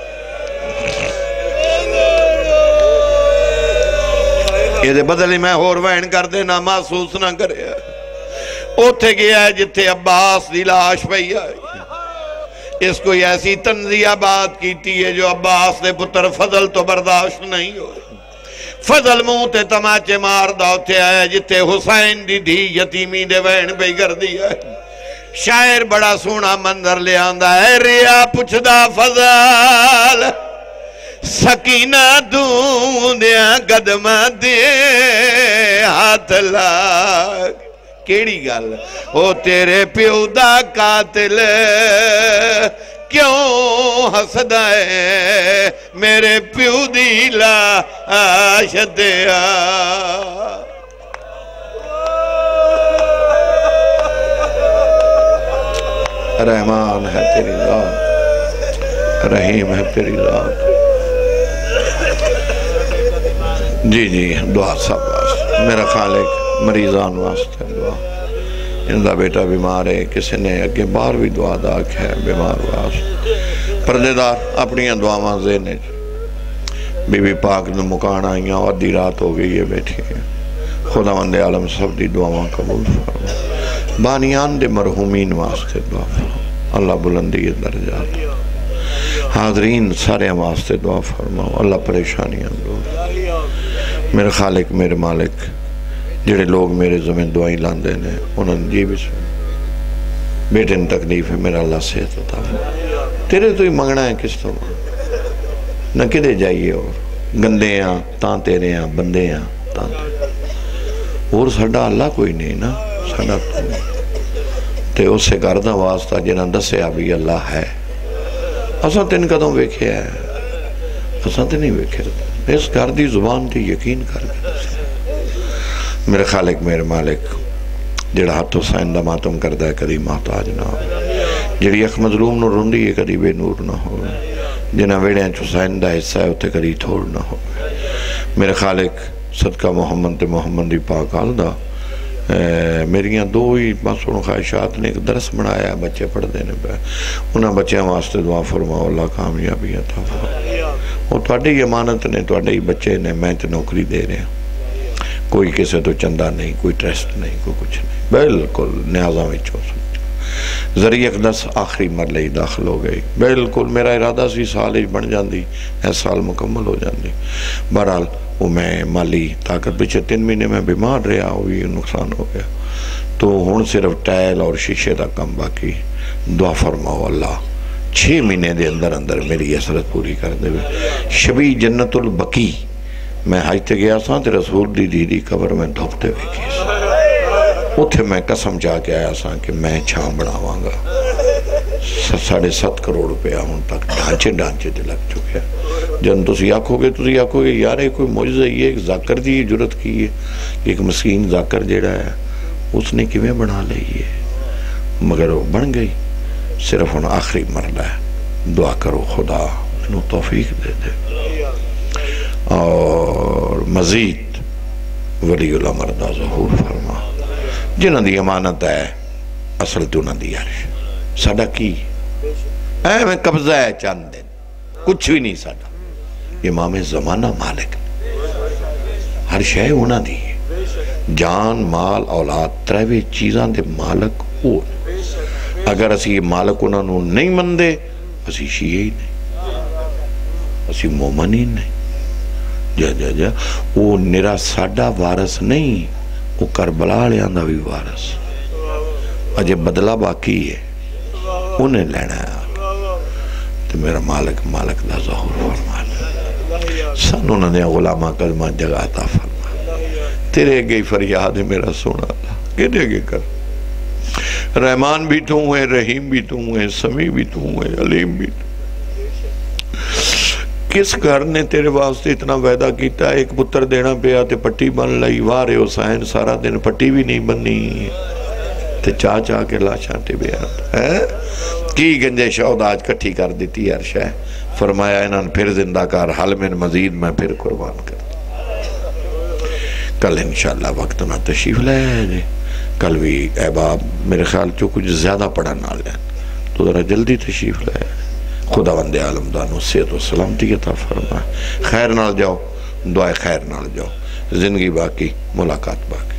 یہ دے بدلی میں اور وین کر دینا محسوس نہ کرے اوتھے گیا ہے جتے عباس دی لاش پئی آئی اس کو ایسی تنزیہ بات کیتی ہے جو عباس دے پتر فضل تو برداشت نہیں ہو فضل موتے تماچے مار داوتے آئے جتے حسین دی دی یتیمی دے وین پئی کر دیا ہے شاعر بڑا سونا منظر لے آندہ ہے ریا پچھ دا فضل سکینہ دیا قدم دے ہاتھ لاغ کیڑی گل او تیرے پیو دا قاتل کیوں ہسدا ہے میرے پیو دی لاش دیا رحمان ہے تیری ذات رحیم ہے تیری ذات جی دعا سب واسطے میرا خالق مریضان واسطے دعا اندہ بیٹا بیمار ہے کسی نے اگے بار بھی دعا داکھ ہے بیمار واسطے پردیدار اپنی دعاواں زینے بی بی پاک نے مکان آئیاں اور دی رات ہو گئی ہے بیٹھی ہے خدا مند عالم سب دی دعاواں قبول فرما بانیان دے مرحومین واسطے دعا فرما اللہ بلندی درجات حاضرین سارے واسطے دعا فرماؤ اللہ پریشانیاں دعا میرے خالق میرے مالک جڑے لوگ میرے زمین دعائیں لاندے نے انہوں نے جی بھی سن بیٹے ان تکلیف ہے میرا اللہ صحت عطا تیرے تو ہی منگنا ہے کس تو نہ کدے جائیے اور گندے ہیں تاں تیرے ہیں بندے ہیں تاں تیرے اور ساڑھا اللہ کوئی نہیں نا ساڑھا تو تے اس سے کردہ واسطہ جنہاں دسے ابھی اللہ ہے اساں تین قدم ویکھے ہے اساں تین نہیں ویکھے اس گھر دی زبان تے یقین کر کے میرے خالق میرے مالک جڑا ہاتھ حسین دا ماتم کردہ ہے کدی محتاج نہ ہو جڑی اخ مظلوم نو روندی ہے کدی بے نور نہ ہو جنہاں ویڑے ہیں حسین دا حصہ ہے اتے کدی تھوڑ نہ ہو میرے خالق صدقہ محمد تے محمد دی پاک آلدہ میریاں دو ہی بسوں خواہشات نے ایک درس بنایا بچے پڑھ دینے پہ انہاں بچیاں واسطے دعا فرماؤ اللہ کامیابی عطا فرماؤ وہ تواڈی امانت نے تواڈی بچے نے میں تے نوکری دے رہے ہیں کوئی کسے تو چندہ نہیں کوئی ٹریسٹ نہیں کوئی کچھ نہیں بالکل نیازاں وچوں ذریعہ اقدس آخری مرلے داخل ہو گئی بالکل میرا ارادہ سی سال ہی بن جاندی ایس سال مکمل ہو جاندی بہرحال وہ میں مالی طاقت پچھے 3 مہینے میں بیمار رہا ہوئی نقصان ہو گیا تو ہون صرف ٹائل اور شیشے دا کم باقی دعا فرماؤ اللہ 6 مہینے دے اندر اندر میری حسرت پوری کر دے شبی جنت البقی میں حج گیا سا تے رسول دی دی قبر میں دھوپتے ہوئے کی سا اتھے میں قسم چاہ کے آیا سا کہ میں چھان بڑھاواں گا 7.5 کروڑ روپیہ ہوں تک ڈھانچے دے لگ چکے جن تسی آکھو گے یار کوئی معجزہ ہی ہے ایک ذاکر دی جرت کی ہے ایک مسکین ذاکر جیڑا ہے اس نے کیویں بنا لئی ہے مگر وہ بن گئی صرف ان آخری مرلہ ہے دعا کرو خدا انہوں توفیق دے دے اور مزید ولی الامر دا ظہور فرما جنہاں دی امانت ہے اصل تو نہ دی عرش ساڑھا کی اے میں قبضہ ہے چاند دن کچھ بھی نہیں ساڑھا امام زمانہ مالک ہر شے ہونا دی جان مال اولاد تریوے چیزاں دے مالک ہو اگر اسی مالک انہوں نے نہیں مندے اسی شیعہ ہی نہیں اسی مومن ہی نہیں جا وہ نرا ساڑھا وارث نہیں وہ کربلا لے آندہ بھی وارث اجے بدلہ باقی ہے انہیں لینا ہے تو میرا مالک دا ظہور فرما سن انہوں نے غلامہ قدمہ جگہ عطا فرما تیرے گئی فریاد میرا سونا اللہ کہنے گے کر رحمان بھی تو ہے، رحیم بھی تو ہے، سمیع بھی تو ہے، علیم بھی تو۔ کس گھر نے تیرے واسطے اتنا وعدہ کیتا ہے، ایک پتر دینا پیا تے پٹی بن لئی، وارے حسین سارا دن پٹی بھی نہیں بنی تے چاہ کے لاشاں تے بیا کی گنجے شہد آج کٹھی کر دیتی ہر شے، فرمایا انہاں پھر زندہ کر، حل من مزید میں پھر قربان کر۔ کل انشاءاللہ وقت نہ تشریف لے آئے، کل بھی احباب میرے خیال جو کچھ زیادہ پڑھا نہ لیں تو ذرا جلدی تشریف لے آئے۔ خداوند عالم دانو صحت و سلامتی عطا فرمائے، خیر نال جاؤ، دعائے خیر نال جاؤ، زندگی باقی، ملاقات باقی۔